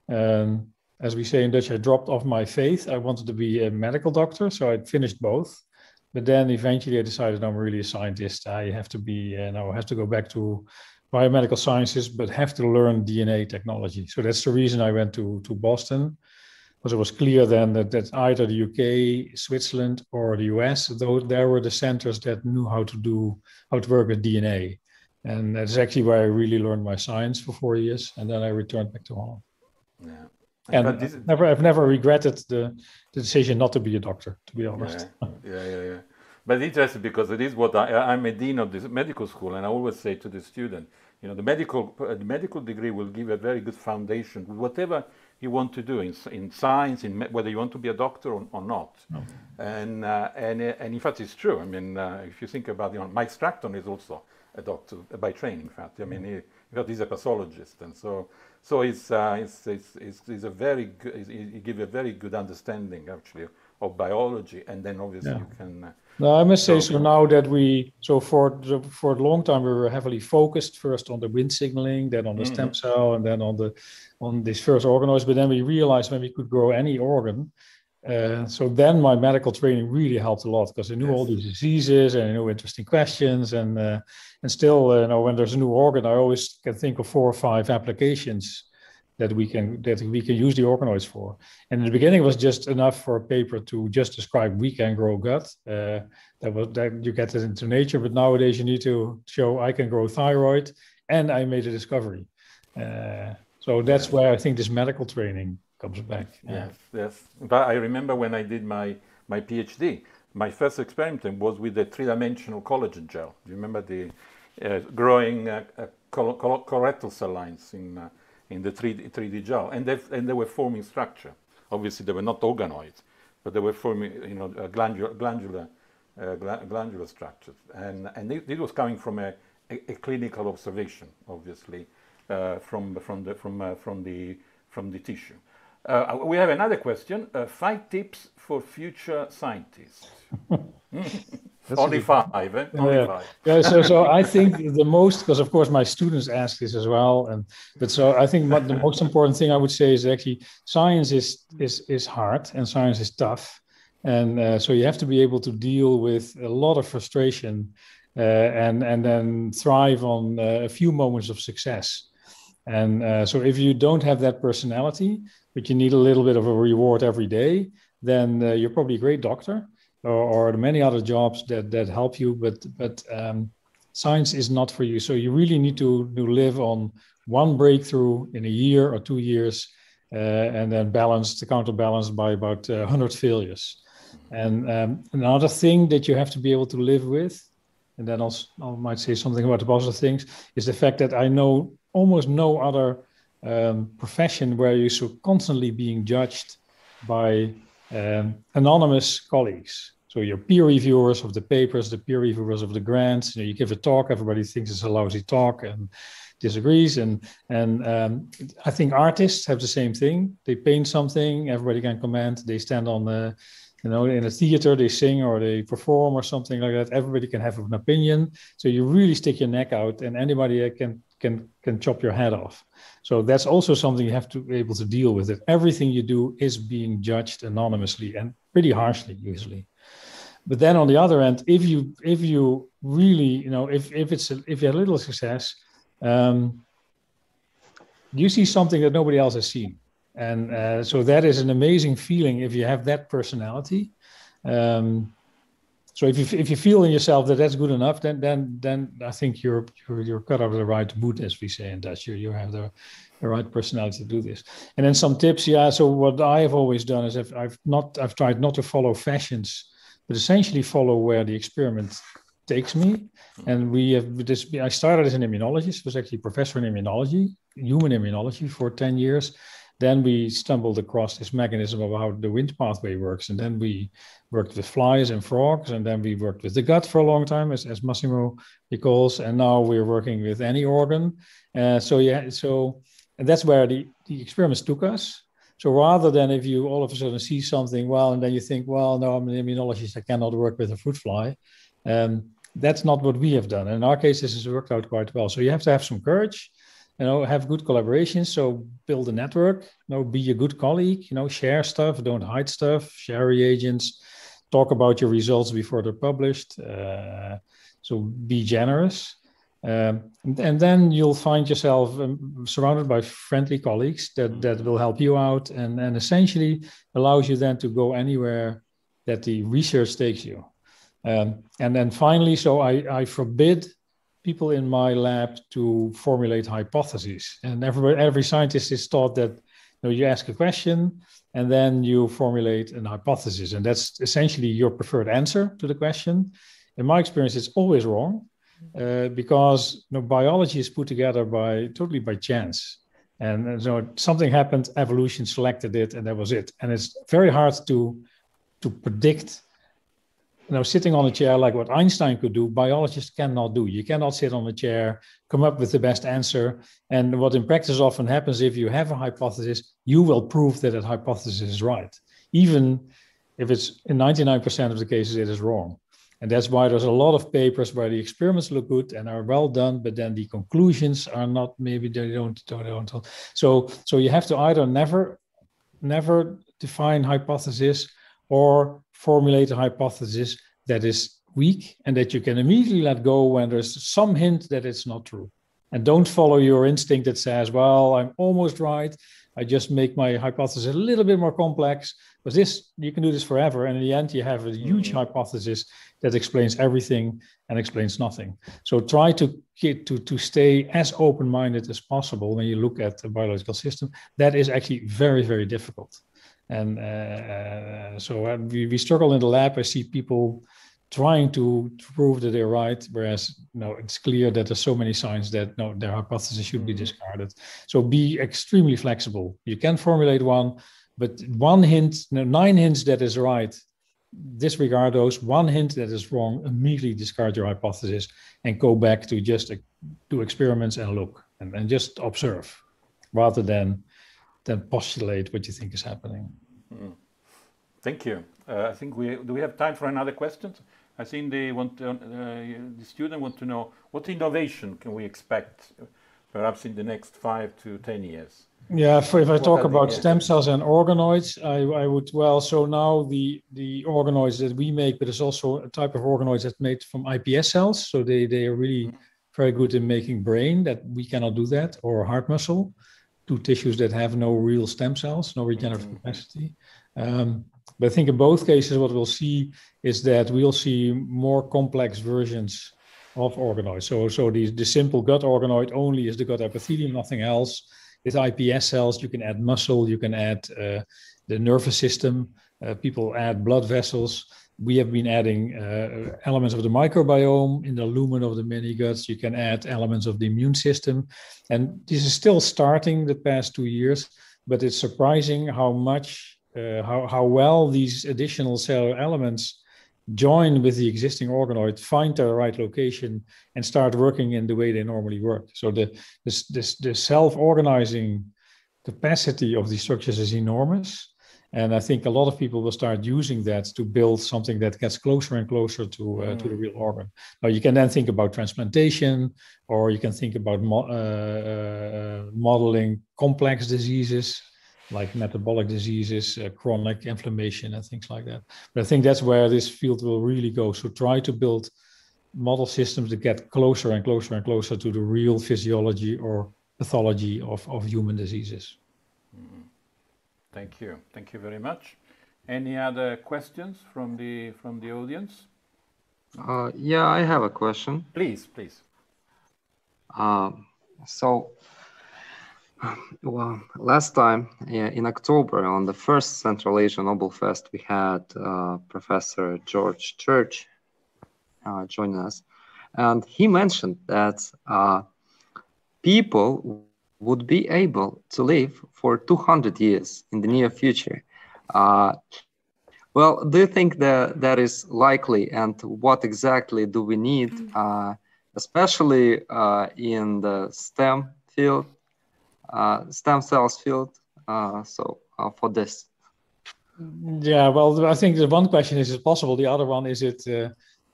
um, as we say in Dutch, I dropped off my faith. I wanted to be a medical doctor, so I finished both. But then eventually I decided I'm really a scientist. I have to be, you know, I have to go back to biomedical sciences, but have to learn D N A technology. So that's the reason I went to, to Boston, because it was clear then that, that either the U K, Switzerland, or the U S, though there were the centers that knew how to do, how to work with D N A. And that's actually where I really learned my science for four years. And then I returned back to Holland. Yeah. And I've never, I've never regretted the, the decision not to be a doctor, to be honest. Yeah, yeah, yeah. yeah. But it's interesting because it is what I, I'm a dean of this medical school, and I always say to the student, you know, the medical uh, the medical degree will give a very good foundation with whatever you want to do in in science, in whether you want to be a doctor or, or not. Okay. And uh, and and in fact, it's true. I mean, uh, if you think about, you know, Mike Stratton is also a doctor by training. In fact, I mean, he, in fact, he's a pathologist, and so. So it's, uh, it's, it's, it's, it's a very good, it gives a very good understanding actually of biology, and then obviously yeah. you can. Uh, no, I must say so now that we, so for, for a long time we were heavily focused first on the Wnt signaling, then on the mm-hmm. stem cell, and then on the, on these first organoids, but then we realized when we could grow any organ. Uh, so then my medical training really helped a lot because I knew yes. all these diseases and I knew interesting questions, and uh, and still, uh, you know, when there's a new organ, I always can think of four or five applications that we can that we can use the organoids for. And in the beginning, it was just enough for a paper to just describe we can grow gut. Uh, that was that you get it into nature, but nowadays you need to show I can grow thyroid, and I made a discovery. Uh, so that's where I think this medical training comes back. Yes, yes. But I remember when I did my, my PhD, my first experiment was with the three-dimensional collagen gel. Do you remember the uh, growing uh, uh, col col colorectal cell lines in uh, in the three D gel, and they and they were forming structure. Obviously, they were not organoids, but they were forming, you know, uh, glandular glandular uh, gla glandular structures, and and this, this was coming from a, a, a clinical observation, obviously, uh, from from the from uh, from the from the tissue. Uh, we have another question. Uh, five tips for future scientists. Only five, eh? Only yeah. five. Yeah, so, so I think the most, because of course my students ask this as well, and but so I think what the most important thing I would say is actually science is is is hard and science is tough, and uh, so you have to be able to deal with a lot of frustration, uh, and and then thrive on uh, a few moments of success. And uh, so if you don't have that personality, but you need a little bit of a reward every day, then uh, you're probably a great doctor, or, or many other jobs that, that help you, but, but um, science is not for you. So you really need to, to live on one breakthrough in a year or two years, uh, and then balanced, counterbalanced by about uh, one hundred failures. And um, another thing that you have to be able to live with, and then also I might say something about the positive things, is the fact that I know almost no other um, profession where you're so constantly being judged by um, anonymous colleagues. So your peer reviewers of the papers, the peer reviewers of the grants, you know, you give a talk, everybody thinks it's a lousy talk and disagrees. And, and um, I think artists have the same thing. They paint something, everybody can comment, they stand on the, you know, in a theater, they sing or they perform or something like that. Everybody can have an opinion. So you really stick your neck out and anybody can can can chop your head off. So that's also something you have to be able to deal with. That everything you do is being judged anonymously and pretty harshly usually. But then on the other end, if you if you really, you know, if if it's a, if you have a little success, um, you see something that nobody else has seen. And uh, so that is an amazing feeling if you have that personality. Um, so if you if you feel in yourself that that's good enough, then then then I think you're you're you're cut out of the right mood, as we say in Dutch. You you have the the right personality to do this. And then some tips. Yeah. So what I have always done is I've I've not I've tried not to follow fashions, but essentially follow where the experiment takes me. And we have this. I started as an immunologist. Was actually a professor in immunology, human immunology, for ten years. Then we stumbled across this mechanism of how the Wnt pathway works. And then we worked with flies and frogs. And then we worked with the gut for a long time, as, as Massimo recalls. And now we're working with any organ. Uh, so, yeah, so and that's where the, the experiments took us. So rather than if you all of a sudden see something, well, and then you think, well, no, I'm an immunologist, I cannot work with a fruit fly. Um, that's not what we have done. And in our case, this has worked out quite well. So you have to have some courage. You know, have good collaboration. So build a network, you know, be a good colleague, you know, share stuff, don't hide stuff, share reagents, talk about your results before they're published. Uh, so be generous. Um, and, and then you'll find yourself um, surrounded by friendly colleagues that, that will help you out and, and essentially allows you then to go anywhere that the research takes you. Um, and then finally, so I, I forbid people in my lab to formulate hypotheses. And every, every scientist is taught that, you know, you ask a question and then you formulate an hypothesis. And that's essentially your preferred answer to the question. In my experience, it's always wrong uh, because, you know, biology is put together by totally by chance. And, and so something happened, evolution selected it, and that was it. And it's very hard to, to predict. You know, sitting on a chair like what Einstein could do, biologists cannot do. You cannot sit on a chair, come up with the best answer. And what in practice often happens, if you have a hypothesis, you will prove that that hypothesis is right. Even if it's in ninety-nine percent of the cases, it is wrong. And that's why there's a lot of papers where the experiments look good and are well done, but then the conclusions are not, maybe they don't, they don't. So, so you have to either never, never define hypothesis or formulate a hypothesis that is weak and that you can immediately let go when there's some hint that it's not true. And don't follow your instinct that says, well, I'm almost right. I just make my hypothesis a little bit more complex. Because this, you can do this forever. And in the end, you have a huge mm-hmm. hypothesis that explains everything and explains nothing. So try to get to, to stay as open-minded as possible when you look at the biological system. That is actually very, very difficult. And uh, so uh, we, we struggle in the lab. I see people trying to, to prove that they're right, whereas you know, it's clear that there's so many signs that no, their hypothesis should be discarded. So be extremely flexible. You can formulate one, but one hint, no, nine hints that is right, disregard those. One hint that is wrong, immediately discard your hypothesis and go back to just uh, do experiments and look and, and just observe rather than than postulate what you think is happening. Mm. Thank you. Uh, I think we do we have time for another question? I think they want to, uh, the student want to know what innovation can we expect, perhaps in the next five to ten years. Yeah, for, if I what talk about the, stem cells and organoids, I, I would well. So now the the organoids that we make, but there's also a type of organoids that's made from I P S cells. So they they are really mm. very good in making brain. That we cannot do that, or heart muscle. Two tissues that have no real stem cells, no regenerative mm-hmm. capacity. Um, but I think in both cases, what we'll see is that we'll see more complex versions of organoids. So, so the, the simple gut organoid only is the gut epithelium, nothing else. With I P S cells, you can add muscle, you can add uh, the nervous system. Uh, people add blood vessels. We have been adding uh, elements of the microbiome in the lumen of the mini-guts. You can add elements of the immune system. And this is still starting the past two years, but it's surprising how much, uh, how, how well these additional cellular elements join with the existing organoid, find their right location, and start working in the way they normally work. So the, this, this, the self-organizing capacity of these structures is enormous. And I think a lot of people will start using that to build something that gets closer and closer to, uh, mm. to the real organ. Now, you can then think about transplantation, or you can think about mo uh, modeling complex diseases like metabolic diseases, uh, chronic inflammation, and things like that. But I think that's where this field will really go. So try to build model systems that get closer and closer and closer to the real physiology or pathology of, of human diseases. Mm. Thank you. Thank you very much. Any other questions from the from the audience? Uh, yeah, I have a question. Please, please. Um, so, well, last time yeah, in October on the first Central Asia Nobel Fest, we had uh, Professor George Church uh, joining us, and he mentioned that uh, people would be able to live for two hundred years in the near future. Uh, well, do you think that that is likely, and what exactly do we need, uh, especially uh, in the STEM field, uh, stem cells field, uh, so uh, for this? Yeah, well, I think the one question is, is it possible? The other one is, it uh,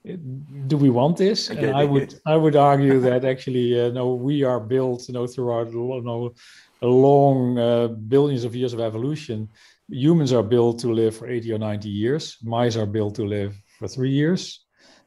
do we want this? And I would I would argue that actually, uh, no, we are built, you know, throughout you know, a long uh, billions of years of evolution. Humans are built to live for eighty or ninety years. Mice are built to live for three years.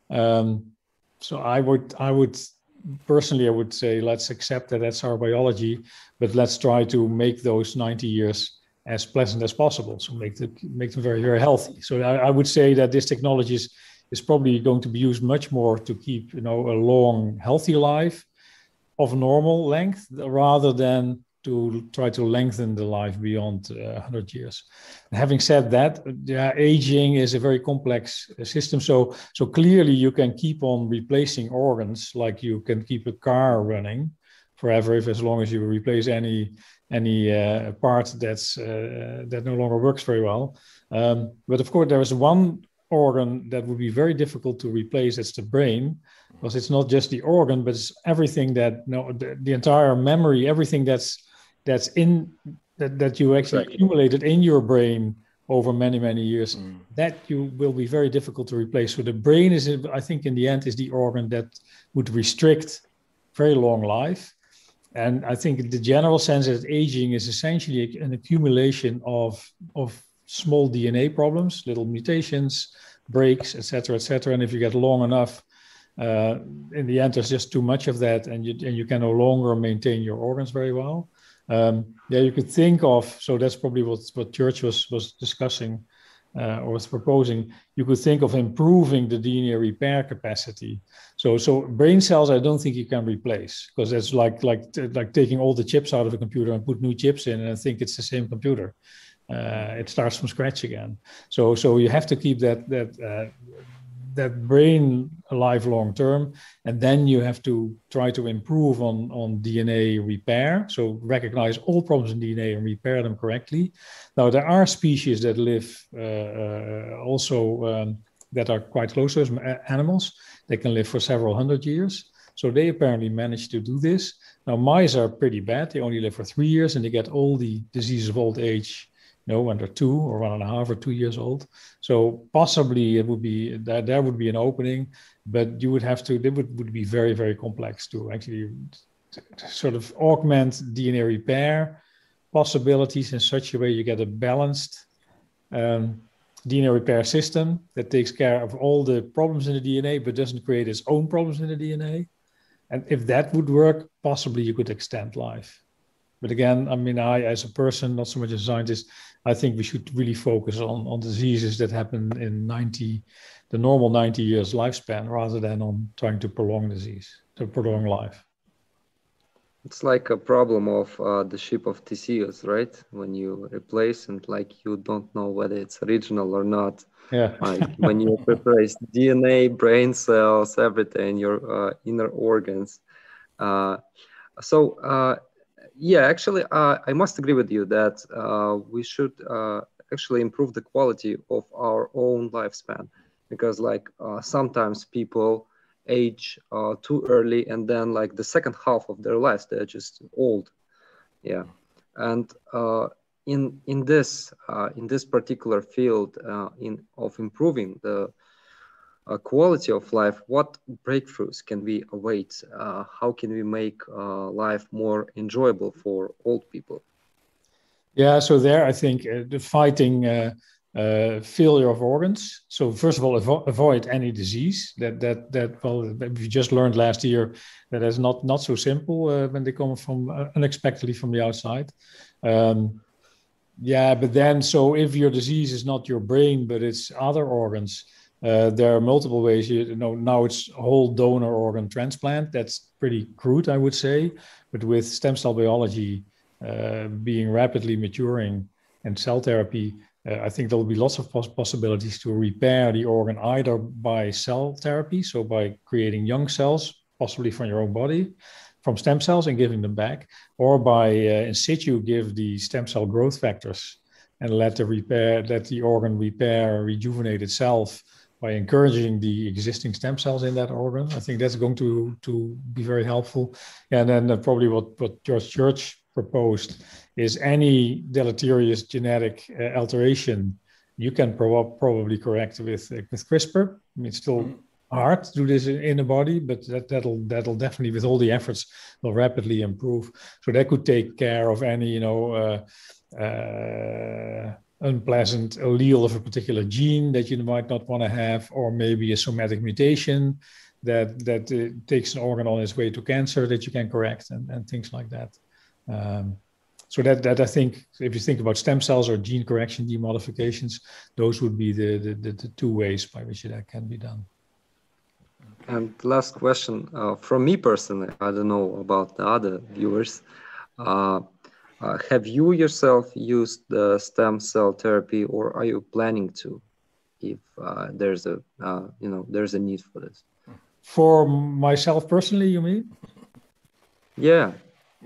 Um, so I would I would personally I would say let's accept that that's our biology, but let's try to make those ninety years as pleasant as possible. So make them make them very very healthy. So I, I would say that this technology is. is probably going to be used much more to keep, you know, a long, healthy life of normal length, rather than to try to lengthen the life beyond uh, one hundred years. And having said that, yeah, aging is a very complex system. So, so clearly you can keep on replacing organs, like you can keep a car running forever, if as long as you replace any any uh, part that's uh, that no longer works very well. Um, but of course, there is one organ that would be very difficult to replace. It's the brain, because it's not just the organ, but it's everything that no the, the entire memory, everything that's that's in that, that you actually exactly. accumulated in your brain over many many years, mm. that you will be very difficult to replace. So the brain is, I think, in the end, is the organ that would restrict very long life. And I think the general sense that aging is essentially an accumulation of of small D N A problems, little mutations, breaks, et cetera, et cetera. And if you get long enough, uh, in the end, there's just too much of that, and you and you can no longer maintain your organs very well. Um, yeah, you could think of, so that's probably what what Church was was discussing uh, or was proposing. You could think of improving the D N A repair capacity. So so brain cells, I don't think you can replace, because that's like like like taking all the chips out of a computer and put new chips in, and I think it's the same computer. Uh, it starts from scratch again. So, so you have to keep that that uh, that brain alive long term, and then you have to try to improve on on D N A repair. So recognize all problems in D N A and repair them correctly. Now there are species that live uh, uh, also um, that are quite close to us, animals. They can live for several hundred years. So they apparently managed to do this. Now mice are pretty bad. They only live for three years, and they get all the diseases of old age. You know, when they're two or one and a half or two years old. So possibly it would be that there would be an opening, but you would have to, it would, would be very, very complex to actually sort of augment D N A repair possibilities in such a way you get a balanced um, D N A repair system that takes care of all the problems in the D N A, but doesn't create its own problems in the D N A. And if that would work, possibly you could extend life. But again, I mean, I, as a person, not so much as a scientist, I think we should really focus on, on diseases that happen in ninety, the normal ninety years lifespan, rather than on trying to prolong disease, to prolong life. It's like a problem of uh, the ship of Theseus, right? When you replace and like you don't know whether it's original or not. Yeah. Like when you replace D N A, brain cells, everything, your uh, inner organs. Uh, so. Uh, Yeah, actually, uh, I must agree with you that uh, we should uh, actually improve the quality of our own lifespan, because like uh, sometimes people age uh, too early, and then like the second half of their lives, they're just old. Yeah. And uh, in in this uh, in this particular field uh, in of improving the Uh, quality of life, what breakthroughs can we await? Uh, how can we make uh, life more enjoyable for old people? Yeah, so there I think uh, the fighting uh, uh, failure of organs. So first of all, avo avoid any disease. That that that well, we just learned last year that is not not so simple uh, when they come from uh, unexpectedly from the outside. Um, yeah, but then so if your disease is not your brain but it's other organs, Uh, there are multiple ways. You know, now it's whole donor organ transplant. That's pretty crude, I would say. But with stem cell biology uh, being rapidly maturing and cell therapy, uh, I think there will be lots of poss possibilities to repair the organ either by cell therapy, so by creating young cells, possibly from your own body, from stem cells and giving them back, or by uh, in situ give the stem cell growth factors and let the repair, let the organ repair, rejuvenate itself by encouraging the existing stem cells in that organ. I think that's going to, to be very helpful. And then uh, probably what, what George Church proposed is any deleterious genetic uh, alteration you can pro probably correct with, uh, with CRISPR. I mean, it's still mm-hmm. hard to do this in, in the body, but that, that'll, that'll definitely, with all the efforts, will rapidly improve. So that could take care of any, you know, uh, uh, unpleasant allele of a particular gene that you might not want to have, or maybe a somatic mutation that that uh, takes an organ on its way to cancer that you can correct, and, and things like that. Um, so that that I think, if you think about stem cells or gene correction, gene modifications, those would be the the, the, the two ways by which that can be done. And last question uh, from me personally, I don't know about the other viewers. Uh, Uh, have you yourself used the stem cell therapy, or are you planning to, if uh, there's a, uh, you know, there's a need for this? For myself personally, you mean? Yeah.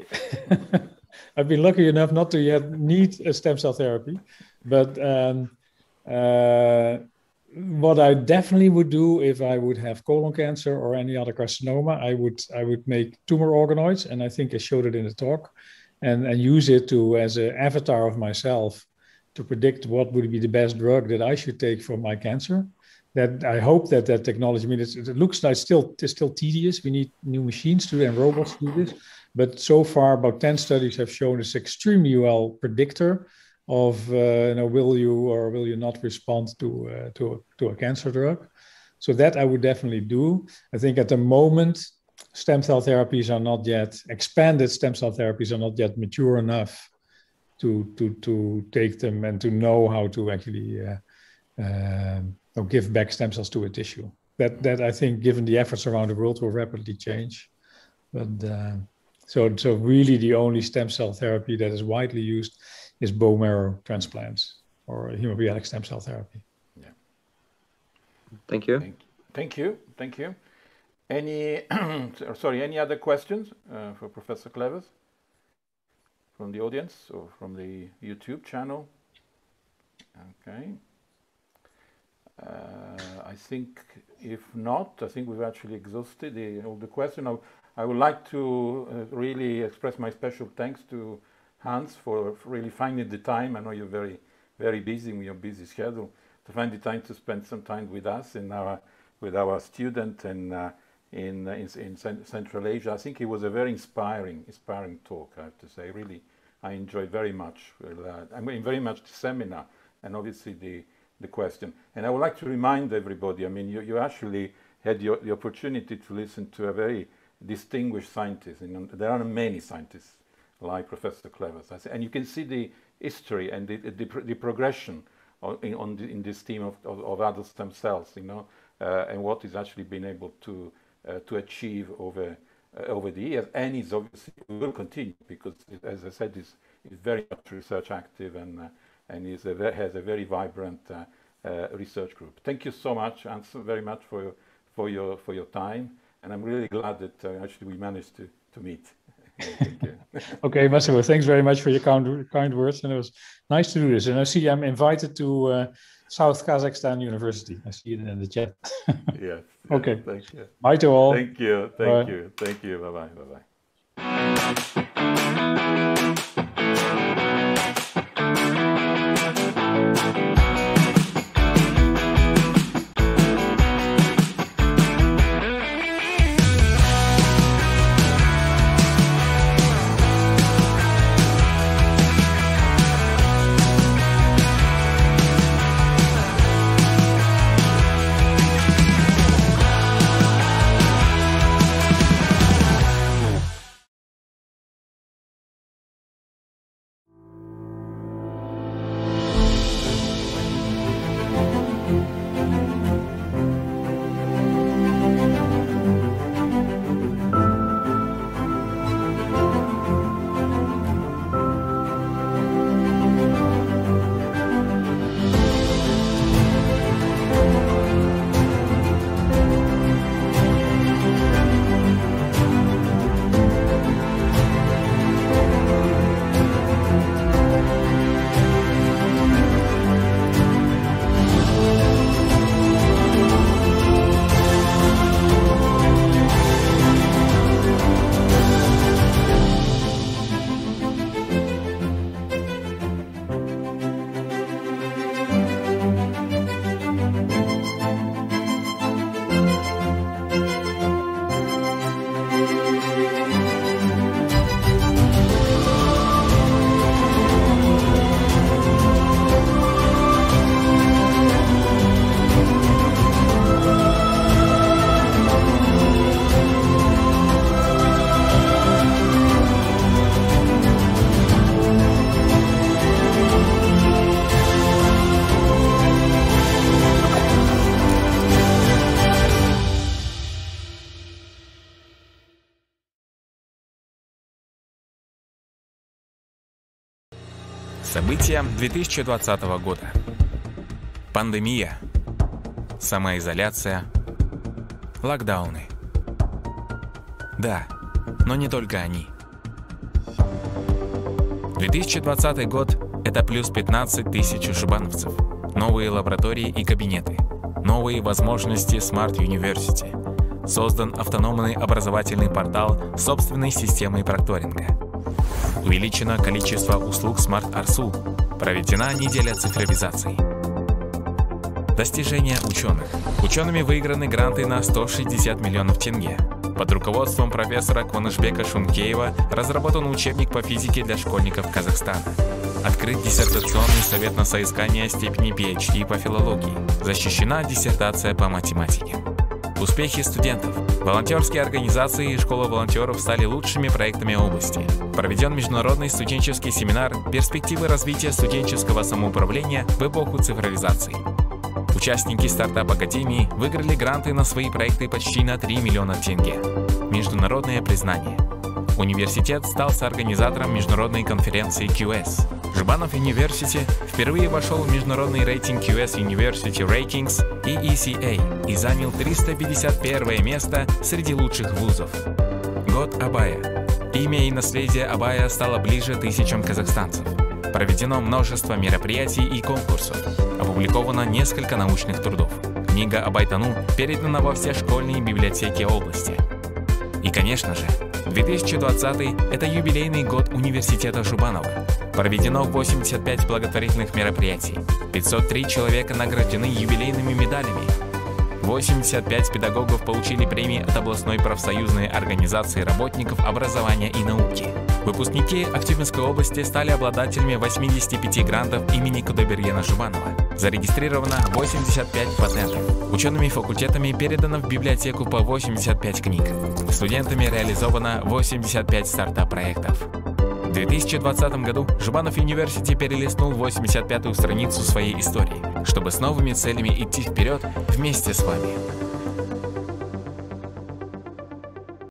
I've been lucky enough not to yet need a stem cell therapy, but um, uh, what I definitely would do if I would have colon cancer or any other carcinoma, I would I would make tumor organoids, and I think I showed it in the talk. And, and use it to as an avatar of myself to predict what would be the best drug that I should take for my cancer. That I hope that that technology, I mean, it's, it looks like still, it's still tedious. We need new machines to do and robots to do this. But so far, about ten studies have shown it's extremely well predictor of, uh, you know, will you or will you not respond to, uh, to, a, to a cancer drug. So that I would definitely do. I think at the moment, stem cell therapies are not yet, expanded stem cell therapies are not yet mature enough to, to, to take them and to know how to actually uh, uh, give back stem cells to a tissue. That, that I think, given the efforts around the world, will rapidly change. But uh, so, so really the only stem cell therapy that is widely used is bone marrow transplants or hematopoietic stem cell therapy. Yeah. Thank you. Thank, thank you. Thank you. Any, sorry, any other questions uh, for Professor Clevers from the audience or from the YouTube channel? Okay. Uh, I think if not, I think we've actually exhausted the, all the questions. I, I would like to uh, really express my special thanks to Hans for, for really finding the time. I know you're very, very busy with your busy schedule, to find the time to spend some time with us and our, with our student and uh, In, in, in Central Asia. I think it was a very inspiring, inspiring talk, I have to say. Really, I enjoyed very much, uh, I mean, very much the seminar and obviously the, the question. And I would like to remind everybody, I mean, you, you actually had your, the opportunity to listen to a very distinguished scientist. And there are many scientists like Professor Clevers. And you can see the history and the, the, the progression on, in, on the, in this team of, of, of adult stem cells, you know, uh, and what is actually been able to Uh, to achieve over uh, over the years, and is obviously will continue because, it, as I said, is is very much research active and uh, and is a, has a very vibrant uh, uh, research group. Thank you so much, and so very much for your for your for your time, and I'm really glad that uh, actually we managed to to meet. Thank you. Okay, Massimo, thanks very much for your kind kind words, and it was nice to do this. And I see I'm invited to Uh, South Kazakhstan University. I see it in the chat. Yes. Okay. Thank you. Bye to all. Thank you. Thank Bye. you. Thank you. Bye bye. Bye bye. События две тысячи двадцатого года. Пандемия, самоизоляция, локдауны. Да, но не только они. две тысячи двадцатый год – это плюс пятнадцать тысяч жбановцев, новые лаборатории и кабинеты, новые возможности Smart University, создан автономный образовательный портал с собственной системой прокторинга, увеличено количество услуг Smart Арсу, проведена неделя цифровизации. Достижения ученых. Учеными выиграны гранты на сто шестьдесят миллионов тенге. Под руководством профессора Кванышбека Шункеева разработан учебник по физике для школьников Казахстана. Открыт диссертационный совет на соискание степени пи эйч ди по филологии. Защищена диссертация по математике. Успехи студентов. Волонтерские организации и школа волонтеров стали лучшими проектами области. Проведен международный студенческий семинар «Перспективы развития студенческого самоуправления в эпоху цифровизации». Участники стартап-академии выиграли гранты на свои проекты почти на три миллиона тенге. Международное признание. Университет стал соорганизатором международной конференции кью эс. Жбанов University впервые вошел в международный рейтинг кью эс University Ratings и и си эй и занял триста пятьдесят первое место среди лучших вузов. Год Абая. Имя и наследие Абая стало ближе тысячам казахстанцев. Проведено множество мероприятий и конкурсов. Опубликовано несколько научных трудов. Книга Абайтану передана во все школьные библиотеки области. И, конечно же, две тысячи двадцатый – это юбилейный год университета Жбанова. Проведено восемьдесят пять благотворительных мероприятий. пятьсот три человека награждены юбилейными медалями. восемьдесят пять педагогов получили премии от областной профсоюзной организации работников образования и науки. Выпускники Актюбинской области стали обладателями восьмидесяти пяти грантов имени Кудайбергена Жбанова. Зарегистрировано восемьдесят пять патентов. Учеными факультетами передано в библиотеку по восемьдесят пять книг. Студентами реализовано восемьдесят пять стартап-проектов. В две тысячи двадцатом году Жбанов University перелистнул восемьдесят пятую страницу своей истории, чтобы с новыми целями идти вперед вместе с вами.